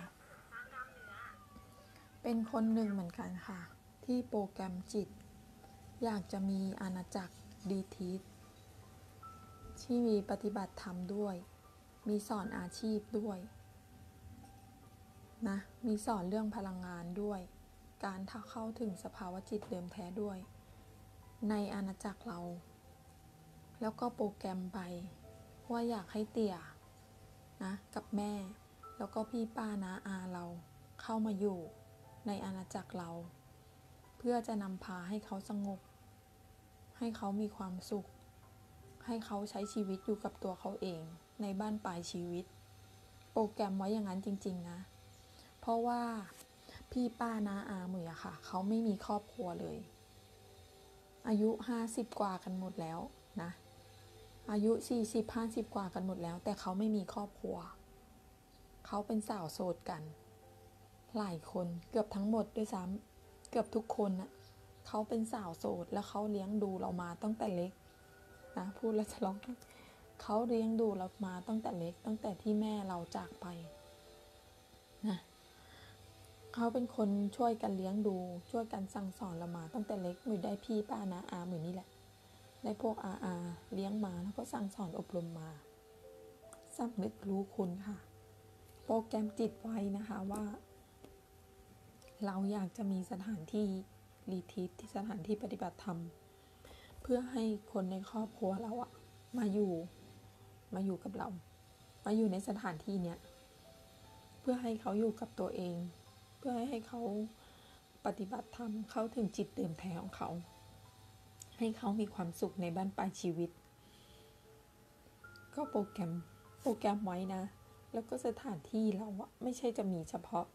เป็นคนหนึ่งเหมือนกันค่ะที่โปรแกรมจิตอยากจะมีอาณาจักรดีทีสที่มีปฏิบัติธรรมด้วยมีสอนอาชีพด้วยนะมีสอนเรื่องพลังงานด้วยการเข้าถึงสภาวะจิตเดิมแท้ด้วยในอาณาจักรเราแล้วก็โปรแกรมไปว่าอยากให้เตี่ยนะกับแม่แล้วก็พี่ป้าน้าอาเราเข้ามาอยู่ในอาณาจักรเราเพื่อจะนำพาให้เขาสงบให้เขามีความสุขให้เขาใช้ชีวิตอยู่กับตัวเขาเองในบ้านปลายชีวิตโปรแกรมไว้อย่างนั้นจริงๆนะเพราะว่าพี่ป้าน้าอาหมุยอะค่ะเขาไม่มีครอบครัวเลยอายุ50กว่ากันหมดแล้วนะอายุ40-50กว่ากันหมดแล้วแต่เขาไม่มีครอบครัวเขาเป็นสาวโสดกันหลายคนเกือบทั้งหมดด้วยซ้ำเกือบทุกคนน่ะเขาเป็นสาวโสดแล้วเขาเลี้ยงดูเรามาตั้งแต่เล็กนะพูดแล้วจะร้องเขาเลี้ยงดูเรามาตั้งแต่เล็กตั้งแต่ที่แม่เราจากไปนะเขาเป็นคนช่วยกันเลี้ยงดูช่วยกันสั่งสอนเรามาตั้งแต่เล็กหมือได้พี่ป้านะอาเหมือนนี่แหละได้พวกอาเลี้ยงมาแล้วก็สั่งสอนอบรมมาสำนึกรู้คุณค่ะโปรแกรมจิตไว้นะคะว่าเราอยากจะมีสถานที่รีทรีทที่สถานที่ปฏิบัติธรรมเพื่อให้คนในครอบครัวเราอะมาอยู่กับเรามาอยู่ในสถานที่เนี้ยเพื่อให้เขาอยู่กับตัวเองเพื่อให้เขาปฏิบัติธรรมเข้าถึงจิตเดิมแท้ของเขาให้เขามีความสุขในบ้านปลายชีวิตก็โปรแกรมไว้นะแล้วก็สถานที่เราอะไม่ใช่จะมีเฉพาะ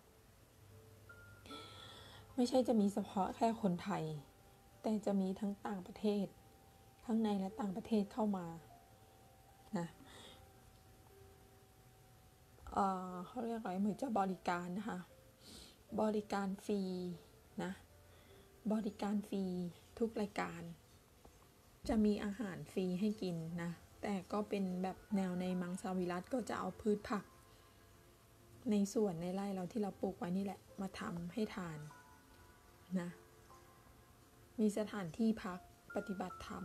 แค่คนไทยแต่จะมีทั้งต่างประเทศทั้งในและต่างประเทศเข้ามานะเขาเรียกอะไรเหมือนจะบริการนะคะบริการฟรีนะบริการฟรีทุกรายการจะมีอาหารฟรีให้กินนะแต่ก็เป็นแบบแนวในมังสวิรัติก็จะเอาพืชผักในสวนในไร่เราที่เราปลูกไว้นี่แหละมาทำให้ทานนะมีสถานที่พักปฏิบัติธรรม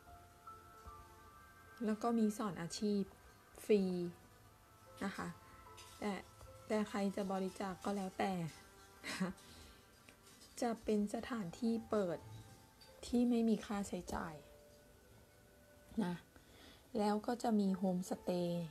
แล้วก็มีสอนอาชีพฟรีนะคะแต่ใครจะบริจาคก็แล้วแต่จะเป็นสถานที่เปิดที่ไม่มีค่าใช้จ่ายนะแล้วก็จะมีโฮมสเตย์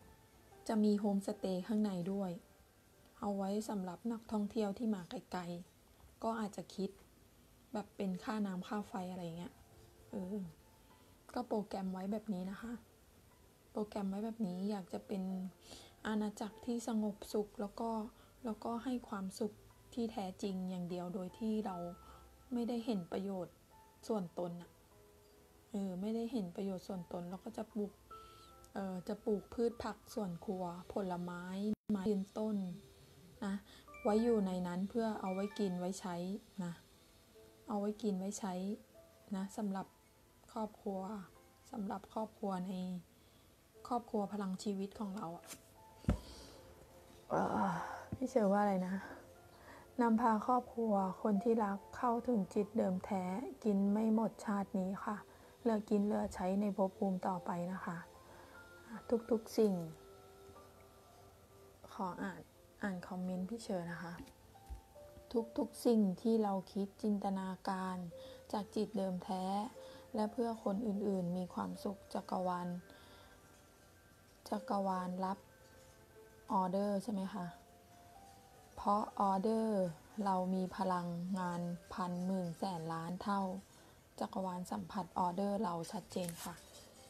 ข้างในด้วยเอาไว้สำหรับนักท่องเที่ยวที่มาไกลๆก็อาจจะคิดแบบเป็นค่าน้ำค่าไฟอะไรเงี้ยก็โปรแกรมไว้แบบนี้นะคะโปรแกรมไว้แบบนี้อยากจะเป็นอาณาจักรที่สงบสุขแล้วก็ให้ความสุขที่แท้จริงอย่างเดียวโดยที่เราไม่ได้เห็นประโยชน์ส่วนตนอะไม่ได้เห็นประโยชน์ส่วนตนแล้วก็จะปลูกพืชผักสวนครัวผลไม้ยืนต้นนะไว้อยู่ในนั้นเพื่อเอาไว้กินไว้ใช้นะเอาไว้กินไว้ใช้นะสำหรับครอบครัวในครอบครัวพลังชีวิตของเราพี่เชื่อว่าอะไรนะนำพาครอบครัวคนที่รักเข้าถึงจิตเดิมแท้กินไม่หมดชาตินี้ค่ะเหลือกินเหลือใช้ในภพภูมิต่อไปนะคะทุกๆสิ่งขออ่านคอมเมนต์พี่เชอนะคะทุกสิ่งที่เราคิดจินตนาการจากจิตเดิมแท้และเพื่อคนอื่นๆมีความสุขจักรวาลรับออเดอร์ใช่ไหมคะเพราะออเดอร์เรามีพลังงานพันหมื่นแสนล้านเท่าจักรวาลสัมผัสออเดอร์เราชัดเจนค่ะ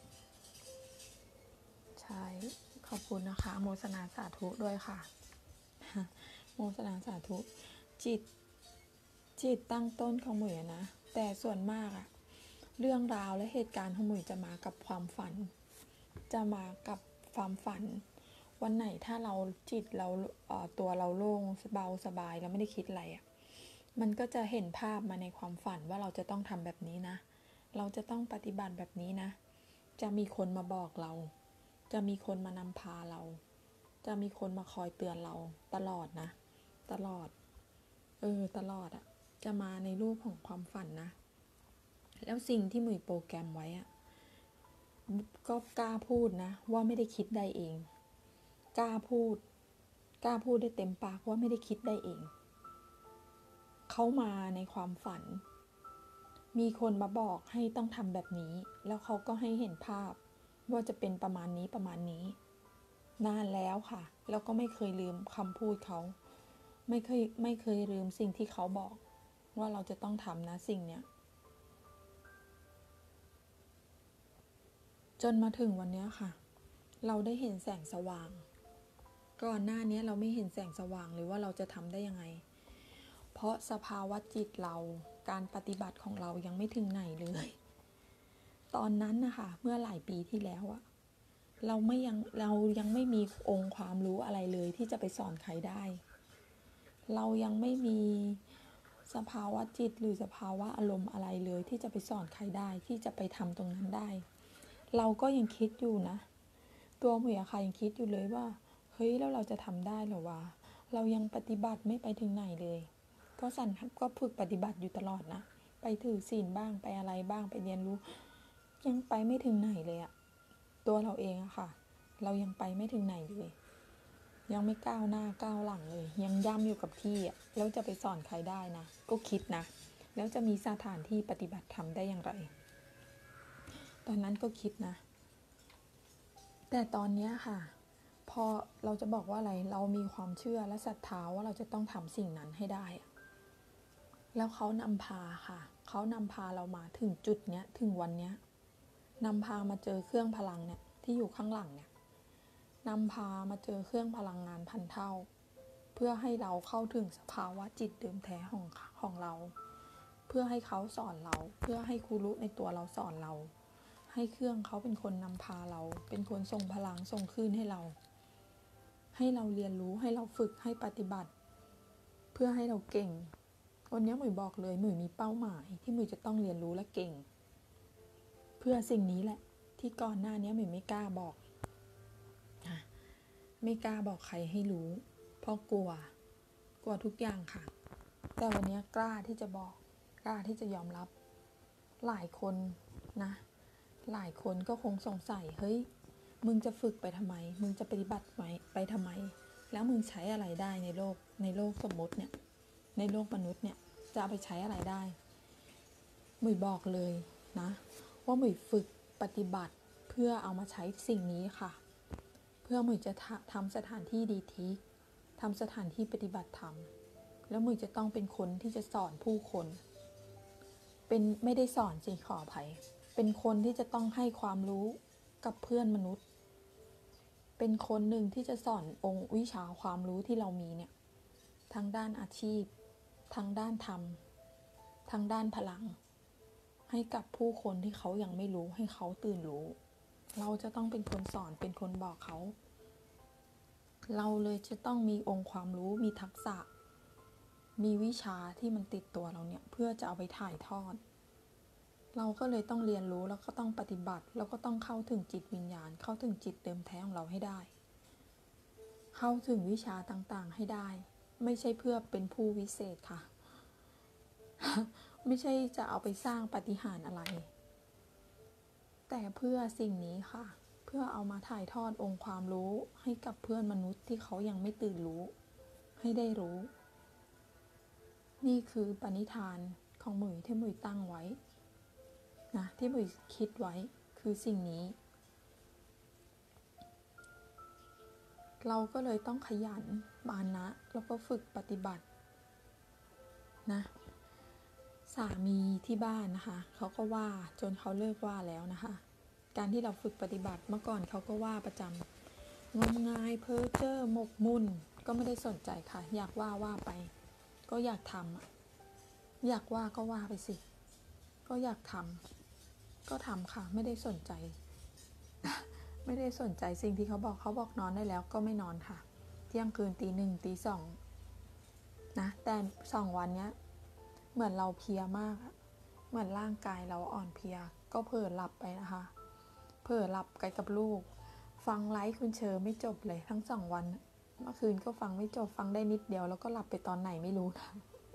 ใช่ขอบคุณนะคะโมทนาสาธุด้วยค่ะโมทนาสาธุจิตตั้งต้นของหมุยนะแต่ส่วนมากเรื่องราวและเหตุการณ์ของหมุยจะมากับความฝันวันไหนถ้าเราจิตเราตัวเราโล่งเบาสบายแล้วไม่ได้คิดอะไรมันก็จะเห็นภาพมาในความฝันว่าเราจะต้องทำแบบนี้นะเราจะต้องปฏิบัติแบบนี้นะจะมีคนมาบอกเราจะมีคนมานำพาเราจะมีคนมาคอยเตือนเราตลอดนะตลอดจะมาในรูปของความฝันนะแล้วสิ่งที่หมุยโปรแกรมไว้ก็กล้าพูดนะว่าไม่ได้คิดได้เองกล้าพูดได้เต็มปากว่าไม่ได้คิดได้เองเขามาในความฝันมีคนมาบอกให้ต้องทำแบบนี้แล้วเขาก็ให้เห็นภาพว่าจะเป็นประมาณนี้นานแล้วค่ะแล้วก็ไม่เคยลืมคำพูดเขาไม่เคยลืมสิ่งที่เขาบอกว่าเราจะต้องทำนะสิ่งเนี้ยจนมาถึงวันนี้ค่ะเราได้เห็นแสงสว่างก่อนหน้านี้เราไม่เห็นแสงสว่างหรือว่าเราจะทำได้ยังไงเพราะสภาวะจิตเราการปฏิบัติของเรายังไม่ถึงไหนเลยตอนนั้นนะคะเมื่อหลายปีที่แล้วเรายังไม่มีองค์ความรู้อะไรเลยที่จะไปสอนใครได้เรายังไม่มีสภาวะจิตหรือสภาวะอารมณ์อะไรเลยที่จะไปสอนใครได้ที่จะไปทำตรงนั้นได้เราก็ยังคิดอยู่นะตัวหมุยยังคิดอยู่เลยว่าเฮ้ยแล้วเราจะทำได้หรอวะเรายังปฏิบัติไม่ไปถึงไหนเลยเพราะสันก็ฝึกปฏิบัติอยู่ตลอดนะไปถือศีลบ้างไปอะไรบ้างไปเรียนรู้ยังไปไม่ถึงไหนเลยตัวเราเองค่ะเรายังไปไม่ถึงไหนเลยยังไม่ก้าวหน้าก้าวหลังเลยยังย่ำอยู่กับที่แล้วจะไปสอนใครได้นะก็คิดนะแล้วจะมีสถานที่ปฏิบัติธรรมได้อย่างไรตอนนั้นก็คิดนะแต่ตอนนี้ค่ะพอเราจะบอกว่าอะไรเรามีความเชื่อและศรัทธาว่าเราจะต้องทำสิ่งนั้นให้ได้แล้วเขานำพาค่ะเขานำพาเรามาถึงจุดเนี้ยถึงวันเนี้ยนำพามาเจอเครื่องพลังเนี่ยที่อยู่ข้างหลังเนี่ยนำพามาเจอเครื่องพลังงานพันเท่าเพื่อให้เราเข้าถึงสภาวะจิตเดิมแท้ของเราเพื่อให้เขาสอนเราเพื่อให้ครูรู้ในตัวเราสอนเราให้เครื่องเขาเป็นคนนำพาเราเป็นคนส่งพลังส่งคลื่นให้เราเรียนรู้ให้เราฝึกให้ปฏิบัติเพื่อให้เราเก่งวันนี้หมุยบอกเลยหมุยมีเป้าหมายที่หมุยจะต้องเรียนรู้และเก่งเพื่อสิ่งนี้แหละที่ก่อนหน้านี้หมุยไม่กล้าบอกใครให้รู้เพราะกลัวทุกอย่างค่ะแต่วันนี้กล้าที่จะบอกกล้าที่จะยอมรับหลายคนนะหลายคนก็คงสงสัยเฮ้ยมึงจะฝึกไปทำไมมึงจะปฏิบัติไปทำไมแล้วมึงใช้อะไรได้ในโลกสมมติเนี่ยในโลกมนุษย์เนี่ยจะเอาไปใช้อะไรได้หมุยบอกเลยนะว่าหมุยฝึกปฏิบัติเพื่อเอามาใช้สิ่งนี้ค่ะเพื่อหมุยจะทำสถานที่ดีทีทำสถานที่ปฏิบัติธรรมแล้วหมุยจะต้องเป็นคนที่จะสอนผู้คนเป็นไม่ได้สอนสิขออภัยเป็นคนที่จะต้องให้ความรู้กับเพื่อนมนุษย์เป็นคนหนึ่งที่จะสอนองค์วิชาความรู้ที่เรามีเนี่ยทั้งด้านอาชีพทั้งด้านธรรมทั้งด้านพลังให้กับผู้คนที่เขายังไม่รู้ให้เขาตื่นรู้เราจะต้องเป็นคนสอนเป็นคนบอกเขาเราเลยจะต้องมีองค์ความรู้มีทักษะมีวิชาที่มันติดตัวเราเนี่ยเพื่อจะเอาไปถ่ายทอดเราก็เลยต้องเรียนรู้แล้วก็ต้องปฏิบัติแล้วก็ต้องเข้าถึงจิตวิญญาณเข้าถึงจิตเดิมแท้ของเราให้ได้เข้าถึงวิชาต่างๆให้ได้ไม่ใช่เพื่อเป็นผู้วิเศษค่ะ ไม่ใช่จะเอาไปสร้างปาฏิหาริย์อะไรแต่เพื่อสิ่งนี้ค่ะเพื่อเอามาถ่ายทอดองค์ความรู้ให้กับเพื่อนมนุษย์ที่เขายังไม่ตื่นรู้ให้ได้รู้นี่คือปณิธานของหมุยที่หมุยตั้งไว้นะที่หมุยคิดไว้คือสิ่งนี้เราก็เลยต้องขยันมานะแล้วก็ฝึกปฏิบัตินะสามีที่บ้านนะคะเขาก็ว่าจนเขาเลิกว่าแล้วนะคะการที่เราฝึกปฏิบัติเมื่อก่อนเขาก็ว่าประจำงมงายเพ้อเจ้อหมกมุ่นก็ไม่ได้สนใจค่ะอยากว่าไปก็อยากทำอยากว่าก็ว่าไปสิก็อยากทำก็ทำค่ะไม่ได้สนใจ ไม่ได้สนใจสิ่งที่เขาบอกนอนได้แล้วก็ไม่นอนค่ะเที่ยงคืนตี 1 ตี 2นะแต่2 วันเนี้ยเหมือนเราเพลียมากเหมือนร่างกายเราอ่อนเพลียก็เผลอหลับไปนะคะเผลอหลับไปกับลูกฟังไลฟ์คุณเชอไม่จบเลยทั้ง2 วันเมื่อคืนก็ฟังไม่จบฟังได้นิดเดียวแล้วก็หลับไปตอนไหนไม่รู้นะ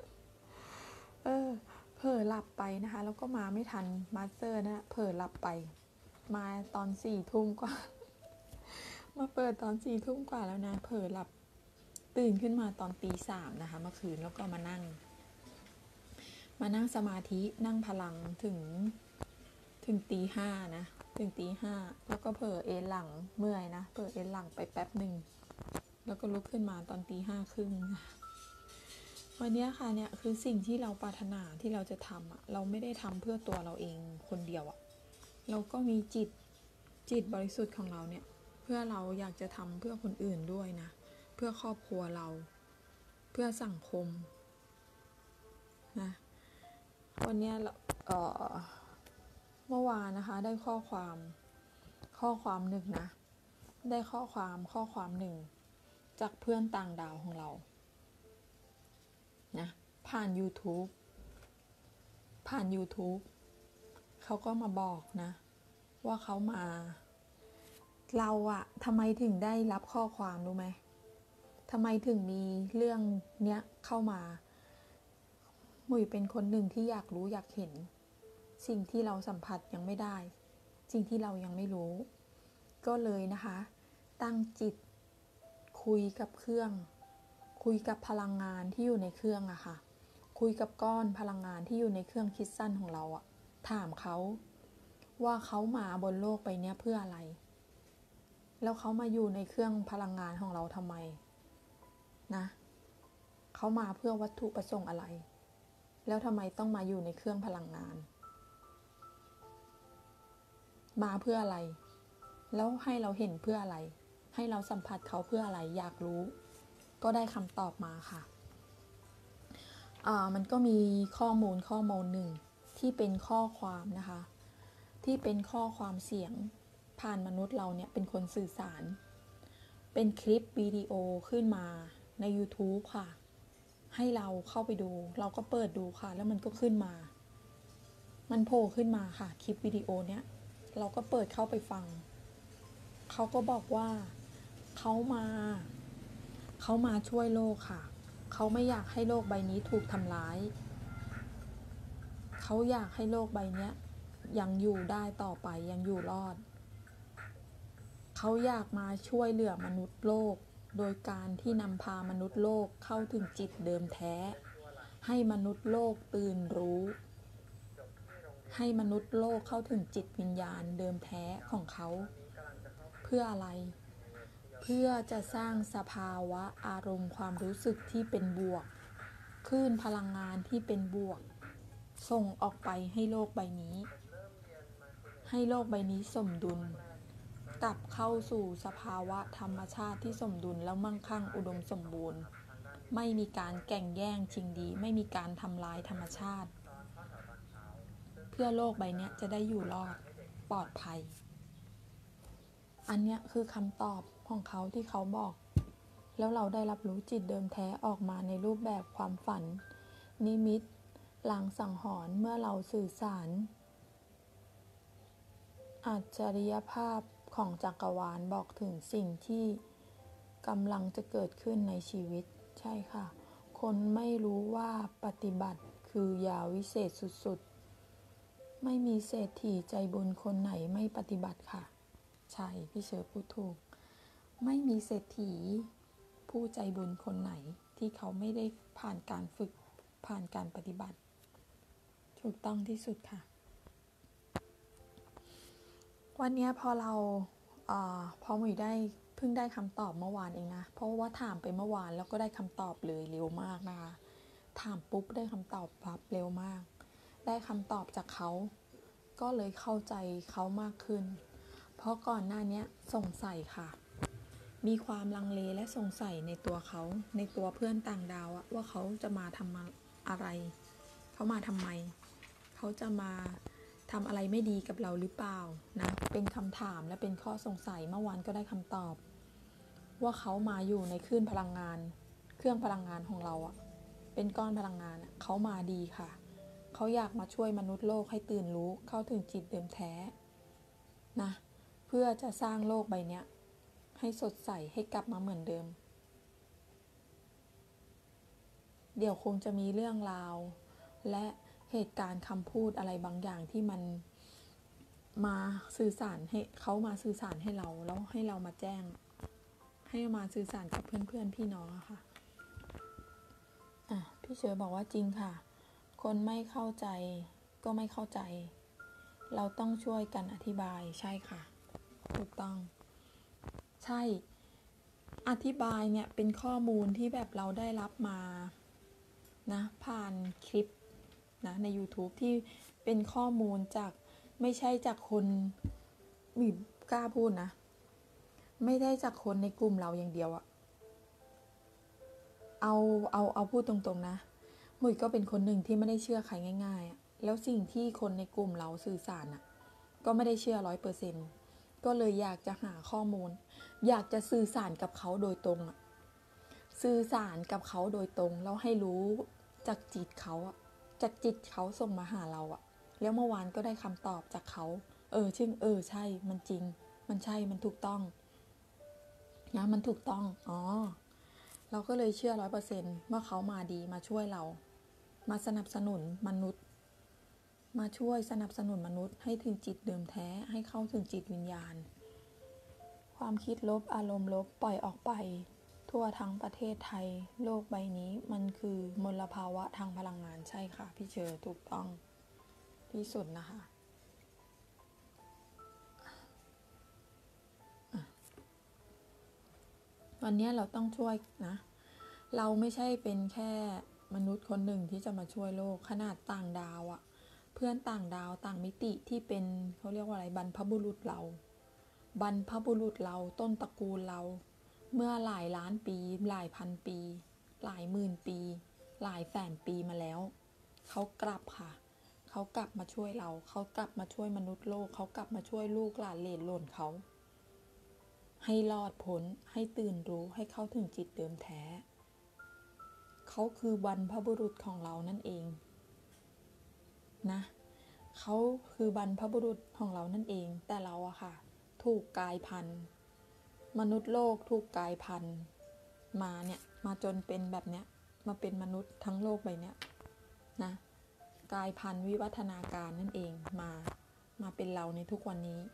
เผลอหลับไปนะคะแล้วก็มาไม่ทันมาสเตอร์นะเผลอหลับไปมาตอน4 ทุ่มกว่ามาเปิดตอน4 ทุ่มกว่าแล้วนะเผลอหลับตื่นขึ้นมาตอนตี 3นะคะเมื่อคืนแล้วก็มานั่งสมาธินั่งพลังถึงตี 5นะถึงตี 5แล้วก็เผลอเอนหลังเมื่อยนะเผลอเอนหลังไปแป๊บหนึ่งแล้วก็ลุกขึ้นมาตอนตี 5 ครึ่งวันนี้ค่ะเนี่ยคือสิ่งที่เราปรารถนาที่เราจะทำเราไม่ได้ทำเพื่อตัวเราเองคนเดียวเราก็มีจิตบริสุทธิ์ของเราเนี่ยเพื่อเราอยากจะทำเพื่อคนอื่นด้วยนะเพื่อครอบครัวเราเพื่อสังคมนะวันนี้เมื่อวานนะคะได้ข้อความหนึ่งนะได้ข้อความหนึ่งจากเพื่อนต่างดาวของเรานะผ่าน YouTube เขาก็มาบอกนะว่าเขามาเราทำไมถึงได้รับข้อความรู้ไหมทำไมถึงมีเรื่องเนี้ยเข้ามาหมุยเป็นคนหนึ่งที่อยากรู้อยากเห็นสิ่งที่เราสัมผัสยังไม่ได้สิ่งที่เรายังไม่รู้ก็เลยนะคะตั้งจิตคุยกับเครื่องคุยกับพลังงานที่อยู่ในเครื่องค่ะคุยกับก้อนพลังงานที่อยู่ในเครื่องคิดสั้นของเราถามเขาว่าเขามาบนโลกใบนี้เพื่ออะไรแล้วเขามาอยู่ในเครื่องพลังงานของเราทำไมนะเขามาเพื่อวัตถุประสงค์อะไรแล้วทำไมต้องมาอยู่ในเครื่องพลังงานมาเพื่ออะไรแล้วให้เราเห็นเพื่ออะไรให้เราสัมผัสเขาเพื่ออะไรอยากรู้ก็ได้คำตอบมาค่ะมันก็มีข้อมูลหนึ่งที่เป็นข้อความนะคะที่เป็นข้อความเสียงผ่านมนุษย์เราเนี่ยเป็นคนสื่อสารเป็นคลิปวิดีโอขึ้นมาใน YouTube ค่ะให้เราเข้าไปดูเราก็เปิดดูค่ะแล้วมันก็ขึ้นมามันโผล่ขึ้นมาค่ะคลิปวิดีโอเนี้ยเราก็เปิดเข้าไปฟังเขาก็บอกว่าเขามาช่วยโลกค่ะเขาไม่อยากให้โลกใบนี้ถูกทำร้ายเขาอยากให้โลกใบนี้ยังอยู่ได้ต่อไปยังอยู่รอดเขาอยากมาช่วยเหลือมนุษย์โลกโดยการที่นำพามนุษย์โลกเข้าถึงจิตเดิมแท้ให้มนุษย์โลกตื่นรู้ให้มนุษย์โลกเข้าถึงจิตวิญญาณเดิมแท้ของเขาเพื่ออะไรเพื่อจะสร้างสภาวะอารมณ์ความรู้สึกที่เป็นบวกคลื่นพลังงานที่เป็นบวกส่งออกไปให้โลกใบนี้ให้โลกใบนี้สมดุลกลับเข้าสู่สภาวะธรรมชาติที่สมดุลแล้วมั่งคั่งอุดมสมบูรณ์ไม่มีการแข่งแย่งชิงดีไม่มีการทำลายธรรมชาติเพื่อโลกใบนี้จะได้อยู่รอดปลอดภัยอันเนี้ยคือคำตอบของเขาที่เขาบอกแล้วเราได้รับรู้จิตเดิมแท้ออกมาในรูปแบบความฝันนิมิตลางสังหรณ์เมื่อเราสื่อสารอัจฉริยภาพของจักรวาลบอกถึงสิ่งที่กำลังจะเกิดขึ้นในชีวิตใช่ค่ะคนไม่รู้ว่าปฏิบัติคือยาวิเศษสุดๆไม่มีเศรษฐีใจบุญคนไหนไม่ปฏิบัติค่ะใช่พี่เชอพูดถูกไม่มีเศรษฐีผู้ใจบุญคนไหนที่เขาไม่ได้ผ่านการฝึกผ่านการปฏิบัติถูกต้องที่สุดค่ะวันนี้พอหมุยได้เพิ่งได้คำตอบเมื่อวานเองนะเพราะว่าถามไปเมื่อวานแล้วก็ได้คำตอบเลยเร็วมากนะคะถามปุ๊บได้คำตอบปั๊บเร็วมากได้คำตอบจากเขาก็เลยเข้าใจเขามากขึ้นเพราะก่อนหน้านี้สงสัยค่ะมีความลังเลและสงสัยในตัวเขาในตัวเพื่อนต่างดาวว่าเขาจะมาทำอะไรเขามาทำไมเขาจะมาทำอะไรไม่ดีกับเราหรือเปล่านะเป็นคำถามและเป็นข้อสงสัยเมื่อวานก็ได้คำตอบว่าเขามาอยู่ในคลื่นพลังงานเครื่องพลังงานของเราเป็นก้อนพลังงานเขามาดีค่ะเขาอยากมาช่วยมนุษย์โลกให้ตื่นรู้เข้าถึงจิตเดิมแท้นะเพื่อจะสร้างโลกใบนี้ให้สดใสให้กลับมาเหมือนเดิมเดี๋ยวคงจะมีเรื่องราวและเหตุการณ์คำพูดอะไรบางอย่างที่มันมาสื่อสารให้เขามาสื่อสารให้เราแล้วให้เรามาแจ้งให้มาสื่อสารกับเพื่อนๆพี่น้องค่ะพี่เชอบอกว่าจริงค่ะคนไม่เข้าใจก็ไม่เข้าใจเราต้องช่วยกันอธิบายใช่ค่ะถูกต้องใช่อธิบายเนี่ยเป็นข้อมูลที่แบบเราได้รับมานะผ่านคลิปนะใน YouTube ที่เป็นข้อมูลจากไม่ใช่จากคนมีกล้าพูดนะไม่ได้จากคนในกลุ่มเราอย่างเดียวเอาพูดตรงๆนะมุ้ยก็เป็นคนหนึ่งที่ไม่ได้เชื่อใครง่ายๆแล้วสิ่งที่คนในกลุ่มเราสื่อสารก็ไม่ได้เชื่อ 100%ก็เลยอยากจะหาข้อมูลอยากจะสื่อสารกับเขาโดยตรงสื่อสารกับเขาโดยตรงแล้วให้รู้จากจิตเขาจากจิตเขาส่งมาหาเราแล้วเมื่อวานก็ได้คำตอบจากเขาซึ่งใช่มันจริงมันใช่มันถูกต้องนะมันถูกต้องเราก็เลยเชื่อ 100% ว่าเขามาดีมาช่วยเรามาสนับสนุนมนุษย์มาช่วยสนับสนุนมนุษย์ให้ถึงจิตเดิมแท้ให้เข้าถึงจิตวิญญาณความคิดลบอารมณ์ลบปล่อยออกไปทั่วทั้งประเทศไทยโลกใบนี้มันคือมลภาวะทางพลังงานใช่ค่ะพี่เชอถูกต้องที่สุดนะคะวันนี้เราต้องช่วยนะเราไม่ใช่เป็นแค่มนุษย์คนหนึ่งที่จะมาช่วยโลกขนาดต่างดาวเพื่อนต่างดาวต่างมิติที่เป็นเขาเรียกว่าอะไรบรรพบุรุษเราต้นตระกูลเราเมื่อหลายล้านปีหลายพันปีหลายหมื่นปีหลายแสนปีมาแล้วเขากลับค่ะเขากลับมาช่วยเราเขากลับมาช่วยมนุษย์โลกเขากลับมาช่วยลูกหลานเหลนหล่นเขาให้รอดพ้นให้ตื่นรู้ให้เข้าถึงจิตเดิมแท้เขาคือบรรพบุรุษของเรานั่นเองนะเขาคือบรรพบุรุษของเรานั่นเองแต่เราค่ะถูกกลายพันธุ์มนุษย์โลกถูกกลายพันธุ์มาจนเป็นแบบเนี้ยมาเป็นมนุษย์ทั้งโลกใบเนี้ยนะกลายพันธุ์วิวัฒนาการนั่นเองมาเป็นเราในทุกวันนี้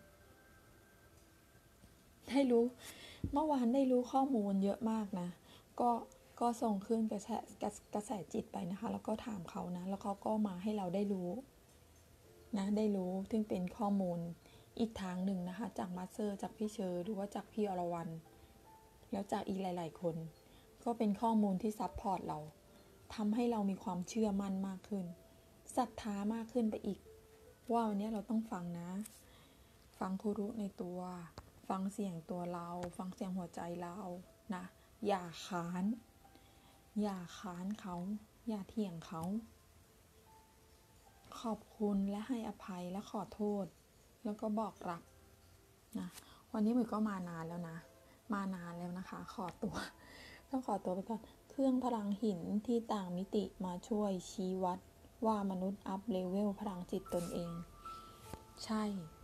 ได้รู้เมื่อวานได้รู้ข้อมูลเยอะมากนะก็ส่งขึ้นกระแสจิตไปนะคะแล้วก็ถามเขานะแล้วเขาก็มาให้เราได้รู้นะได้รู้ซึ่งเป็นข้อมูลอีกทางหนึ่งนะคะจากมาสเตอร์จากพี่เชอร์หรือว่าจากพี่อรวรรณแล้วจากอีกหลายๆคนก็เป็นข้อมูลที่ซัพพอร์ตเราทำให้เรามีความเชื่อมั่นมากขึ้นศรัทธามากขึ้นไปอีกว่าวันนี้เราต้องฟังนะฟังครูรู้ในตัวฟังเสียงตัวเราฟังเสียงหัวใจเรานะอย่าค้านเขาอย่าเถียงเขาขอบคุณและให้อภัยและขอโทษแล้วก็บอกรักนะวันนี้หมวยก็มานานแล้วนะคะต้องขอตัวไปก่อนเครื่องพลังหินที่ต่างมิติมาช่วยชี้วัดว่ามนุษย์อัพเลเวลพลังจิตตนเองใช่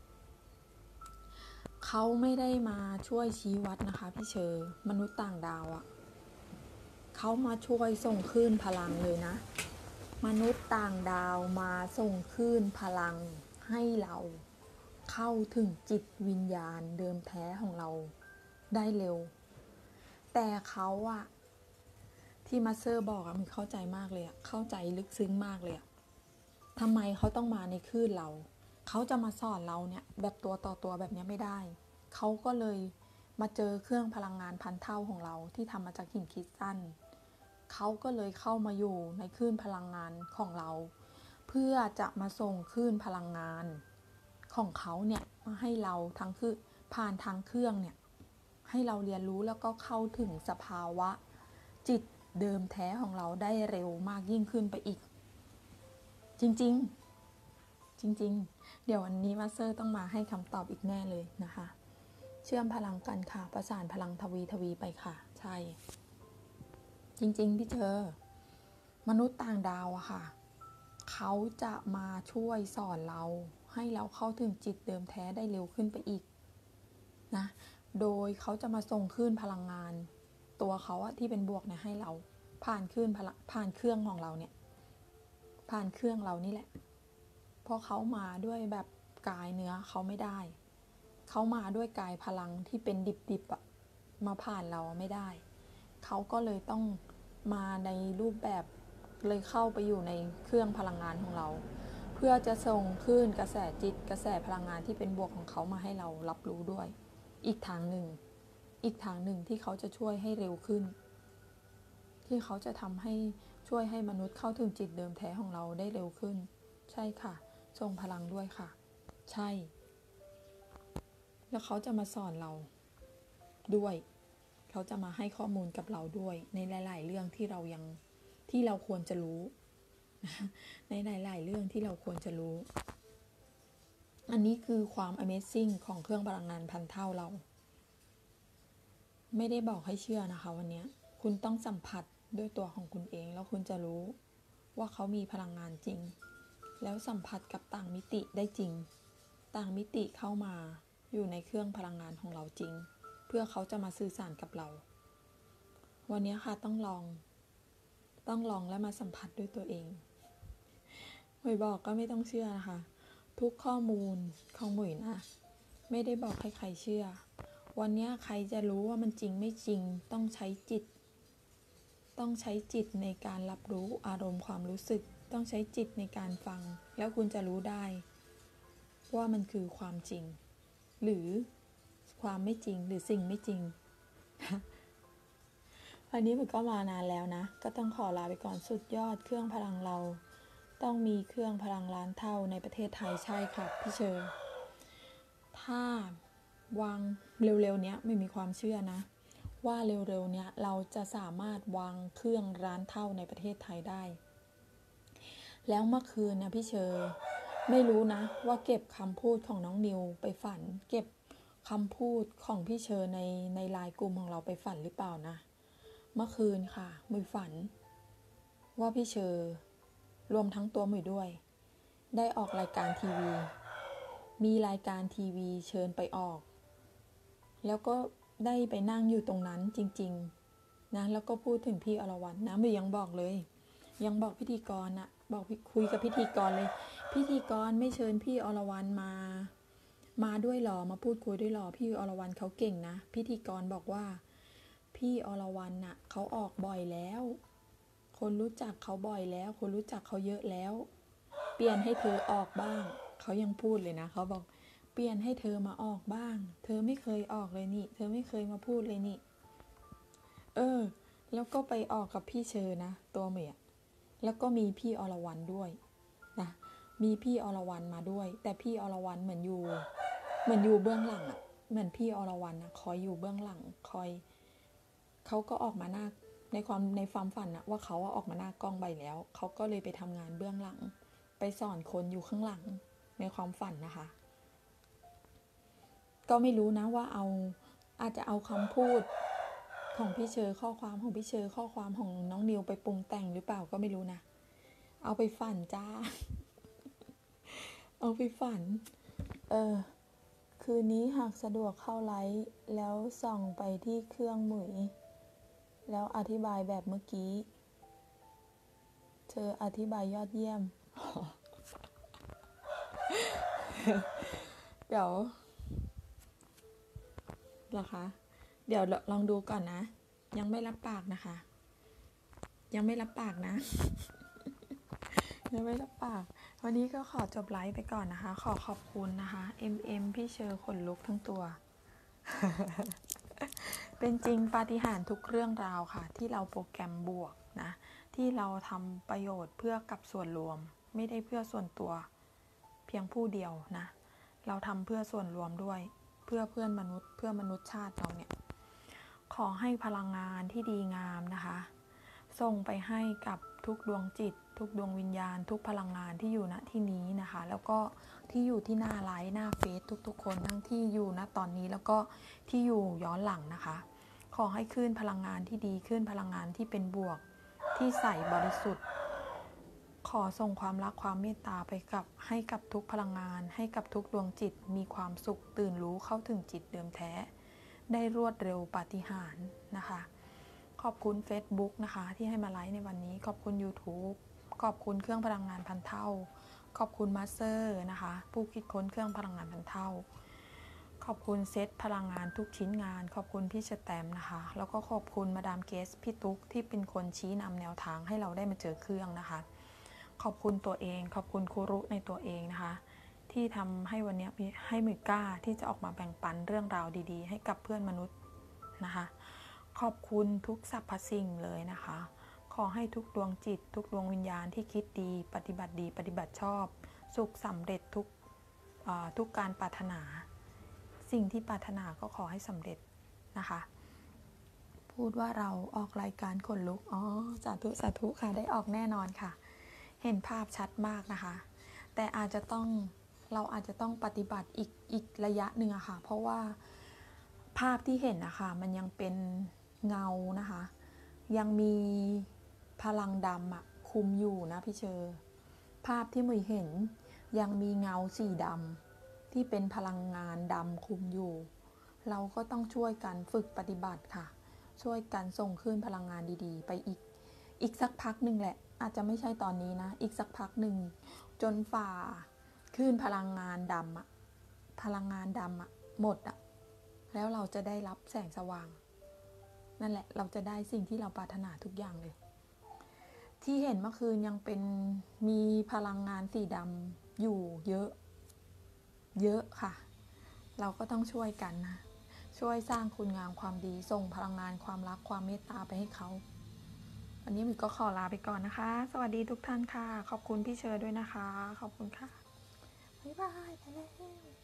เขาไม่ได้มาช่วยชี้วัดนะคะพี่เชอร์มนุษย์ต่างดาวอะเขามาช่วยส่งคลื่นพลังเลยนะมนุษย์ต่างดาวมาส่งคลื่นพลังให้เราเข้าถึงจิตวิญญาณเดิมแท้ของเราได้เร็วแต่เขาอะที่มาสเตอร์บอกอะมันเข้าใจมากเลยอะเข้าใจลึกซึ้งมากเลยอะทำไมเขาต้องมาในคลื่นเราเขาจะมาสอนเราเนี่ยแบบตัวต่อตัวแบบนี้ไม่ได้เขาก็เลยมาเจอเครื่องพลังงานพันเท่าของเราที่ทำมาจากหินคริสตัลเขาก็เลยเข้ามาอยู่ในคลื่นพลังงานของเราเพื่อจะมาส่งคลื่นพลังงานของเขาเนี่ยมาให้เราทั้งคือผ่านทางเครื่องเนี่ยให้เราเรียนรู้แล้วก็เข้าถึงสภาวะจิตเดิมแท้ของเราได้เร็วมากยิ่งขึ้นไปอีกจริงเดี๋ยววันนี้มาสเตอร์ต้องมาให้คำตอบอีกแน่เลยนะคะเชื่อมพลังกันค่ะประสานพลังทวีไปค่ะใช่จริงพี่เจอมนุษย์ต่างดาวอะค่ะเขาจะมาช่วยสอนเราให้เราเข้าถึงจิตเดิมแท้ได้เร็วขึ้นไปอีกนะโดยเขาจะมาส่งคลื่นพลังงานตัวเขาอะที่เป็นบวกเนี่ยให้เราผ่านคลื่นพลังผ่านเครื่องของเราเนี่ยผ่านเครื่องเรานี่แหละเพราะเขามาด้วยแบบกายเนื้อเขาไม่ได้เขามาด้วยกายพลังที่เป็นดิบๆอะมาผ่านเราไม่ได้เขาก็เลยต้องมาในรูปแบบเลยเข้าไปอยู่ในเครื่องพลังงานของเราเพื่อจะส่งคลื่นกระแสจิตกระแสพลังงานที่เป็นบวกของเขามาให้เรารับรู้ด้วยอีกทางหนึ่งที่เขาจะช่วยให้เร็วขึ้นที่เขาจะทำให้ช่วยให้มนุษย์เข้าถึงจิตเดิมแท้ของเราได้เร็วขึ้นใช่ค่ะส่งพลังด้วยค่ะใช่แล้วเขาจะมาสอนเราด้วยเขาจะมาให้ข้อมูลกับเราด้วยในหลายๆเรื่องที่เราควรจะรู้ในหลายๆเรื่องที่เราควรจะรู้อันนี้คือความ Amazing ของเครื่องพลังงานพันเท่าเราไม่ได้บอกให้เชื่อนะคะวันนี้คุณต้องสัมผัสด้วยตัวของคุณเองแล้วคุณจะรู้ว่าเขามีพลังงานจริงแล้วสัมผัสกับต่างมิติได้จริงต่างมิติเข้ามาอยู่ในเครื่องพลังงานของเราจริงเพื่อเขาจะมาสื่อสารกับเราวันนี้ค่ะต้องลองและมาสัมผัสด้วยตัวเองหมวยบอกก็ไม่ต้องเชื่อนะคะทุกข้อมูลของหมวยนะไม่ได้บอกให้ใครเชื่อวันนี้ใครจะรู้ว่ามันจริงไม่จริงต้องใช้จิตในการรับรู้อารมณ์ความรู้สึกต้องใช้จิตในการฟังแล้วคุณจะรู้ได้ว่ามันคือความจริงหรือความไม่จริงหรือสิ่งไม่จริงวันนี้มันก็มานานแล้วนะก็ต้องขอลาไปก่อนสุดยอดเครื่องพลังเราต้องมีเครื่องพลังล้านเท่าในประเทศไทยใช่ค่ะพี่เชอร์ถ้าวางเร็วๆเนี้ยไม่มีความเชื่อนะว่าเร็วๆเนี้ยเราจะสามารถวางเครื่องล้านเท่าในประเทศไทยได้แล้วเมื่อคืนนะพี่เชอร์ไม่รู้นะว่าเก็บคำพูดของน้องนิวไปฝันเก็บคำพูดของพี่เชอร์ในไลน์กลุ่มของเราไปฝันหรือเปล่านะเมื่อคืนค่ะมือฝันว่าพี่เชอร์รวมทั้งตัวมือด้วยได้ออกรายการทีวีมีรายการทีวีเชิญไปออกแล้วก็ได้ไปนั่งอยู่ตรงนั้นจริงๆนะแล้วก็พูดถึงพี่อรวรรณนะมือยังบอกเลยยังบอกพิธีกรนะบอกคุยกับพิธีกรเลยพิธีกรไม่เชิญพี่อรวรรณมาด้วยหรอมาพูดคุยด้วยหรอพี่อรวรรณเขาเก่งนะพิธีกรบอกว่าพี่อรวรรณน่ะเขาออกบ่อยแล้วคนรู้จักเขาบ่อยแล้วคนรู้จักเขาเยอะแล้วเปลี่ยนให้เธอออกบ้างเขายังพูดเลยนะเขาบอกเปลี่ยนให้เธอมาออกบ้าง เธอไม่เคยออกเลยนี่ เธอไม่เคยมาพูดเลยนี่แล้วก็ไปออกกับพี่เชอนะตัวเมียแล้วก็มีพี่อรวรรณด้วยนะมีพี่อรวรรณมาด้วยแต่พี่อรวรรณเหมือนอยู่เบื้องหลังอะเหมือนพี่อรวรรณนะคอยอยู่เบื้องหลังคอยเขาก็ออกมาหน้าในความฝันนะว่าเขาออกมาหน้ากล้องใบแล้วเขาก็เลยไปทำงานเบื้องหลังไปสอนคนอยู่ข้างหลังในความฝันนะคะก็ไม่รู้นะว่าอาจจะเอาคำพูดของพี่เชอข้อความของพี่เชอข้อความของน้องนิวไปปรุงแต่งหรือเปล่าก็ไม่รู้นะเอาไปฝันจ้า เอาไปฝันคืนนี้หากสะดวกเข้าไลฟ์แล้วส่องไปที่เครื่องหมุยแล้วอธิบายแบบเมื่อกี้เธออธิบายยอดเยี่ยม เดี๋ยวเหรอคะเดี๋ยวลองดูก่อนนะยังไม่รับปากนะคะยังไม่รับปากนะ ยังไม่รับปากวันนี้ก็ขอจบไลฟ์ไปก่อนนะคะขอขอบคุณนะคะ พี่เชอขนลุกทั้งตัว เป็นจริงปาฏิหาริย์ทุกเรื่องราวค่ะที่เราโปรแกรมบวกนะที่เราทำประโยชน์เพื่อกับส่วนรวมไม่ได้เพื่อส่วนตัวเพียงผู้เดียวนะเราทำเพื่อส่วนรวมด้วยเพื่อเพื่อนมนุษย์เพื่อมนุษยชาติเราเนี่ยขอให้พลังงานที่ดีงามนะคะส่งไปให้กับทุกดวงจิตทุกดวงวิญญาณทุกพลังงานที่อยู่ณที่นี้นะคะแล้วก็ที่อยู่ที่หน้าไลฟ์หน้าเฟซทุกๆคนทั้งที่อยู่ณตอนนี้แล้วก็ที่อยู่ย้อนหลังนะคะขอให้คลื่นพลังงานที่ดีคลื่นพลังงานที่เป็นบวกที่ใสบริสุทธิ์ขอส่งความรักความเมตตาไปให้กับทุกพลังงานให้กับทุกดวงจิตมีความสุขตื่นรู้เข้าถึงจิตเดิมแท้ได้รวดเร็วปาฏิหาริย์นะคะขอบคุณ Facebook นะคะที่ให้มาไลฟ์ในวันนี้ขอบคุณ YouTube ขอบคุณเครื่องพลังงานพันเท่าขอบคุณมาสเตอร์นะคะผู้คิดค้นเครื่องพลังงานพันเท่าขอบคุณเซตพลังงานทุกชิ้นงานขอบคุณพี่สแตมนะคะแล้วก็ขอบคุณมาดามเกสพี่ตุ๊กที่เป็นคนชี้นำแนวทางให้เราได้มาเจอเครื่องนะคะขอบคุณตัวเองขอบคุณครูรุในตัวเองนะคะที่ทำให้วันนี้ให้มือกล้าที่จะออกมาแบ่งปันเรื่องราวดีๆให้กับเพื่อนมนุษย์นะคะขอบคุณทุกสรรพสิ่งเลยนะคะขอให้ทุกดวงจิตทุกดวงวิญญาณที่คิดดีปฏิบัติดีปฏิบัติชอบสุขสำเร็จทุกการปรารถนาสิ่งที่ปรารถนาก็ขอให้สำเร็จนะคะพูดว่าเราออกรายการขนลุกสาธุสาธุค่ะได้ออกแน่นอนค่ะเห็นภาพชัดมากนะคะแต่เราอาจจะต้องปฏิบัติอีกระยะหนึ่งอะค่ะเพราะว่าภาพที่เห็นนะคะมันยังเป็นเงานะคะยังมีพลังดำคุมอยู่นะพี่เชอภาพที่มือเห็นยังมีเงาสีดำที่เป็นพลังงานดำคุมอยู่เราก็ต้องช่วยกันฝึกปฏิบัติค่ะช่วยกันส่งขึ้นพลังงานดีๆไปอีกสักพักหนึ่งแหละอาจจะไม่ใช่ตอนนี้นะอีกสักพักหนึ่งจนฝ่าขึ้นพลังงานดำพลังงานดำหมดแล้วเราจะได้รับแสงสว่างนั่นแหละเราจะได้สิ่งที่เราปรารถนาทุกอย่างเลยที่เห็นเมื่อคืนยังเป็นมีพลังงานสีดำอยู่เยอะค่ะเราก็ต้องช่วยกันนะช่วยสร้างคุณงามความดีส่งพลังงานความรักความเมตตาไปให้เขาวันนี้มิก็ขอลาไปก่อนนะคะสวัสดีทุกท่านค่ะขอบคุณพี่เชอด้วยนะคะขอบคุณค่ะบ๊ายบายไปแล้ว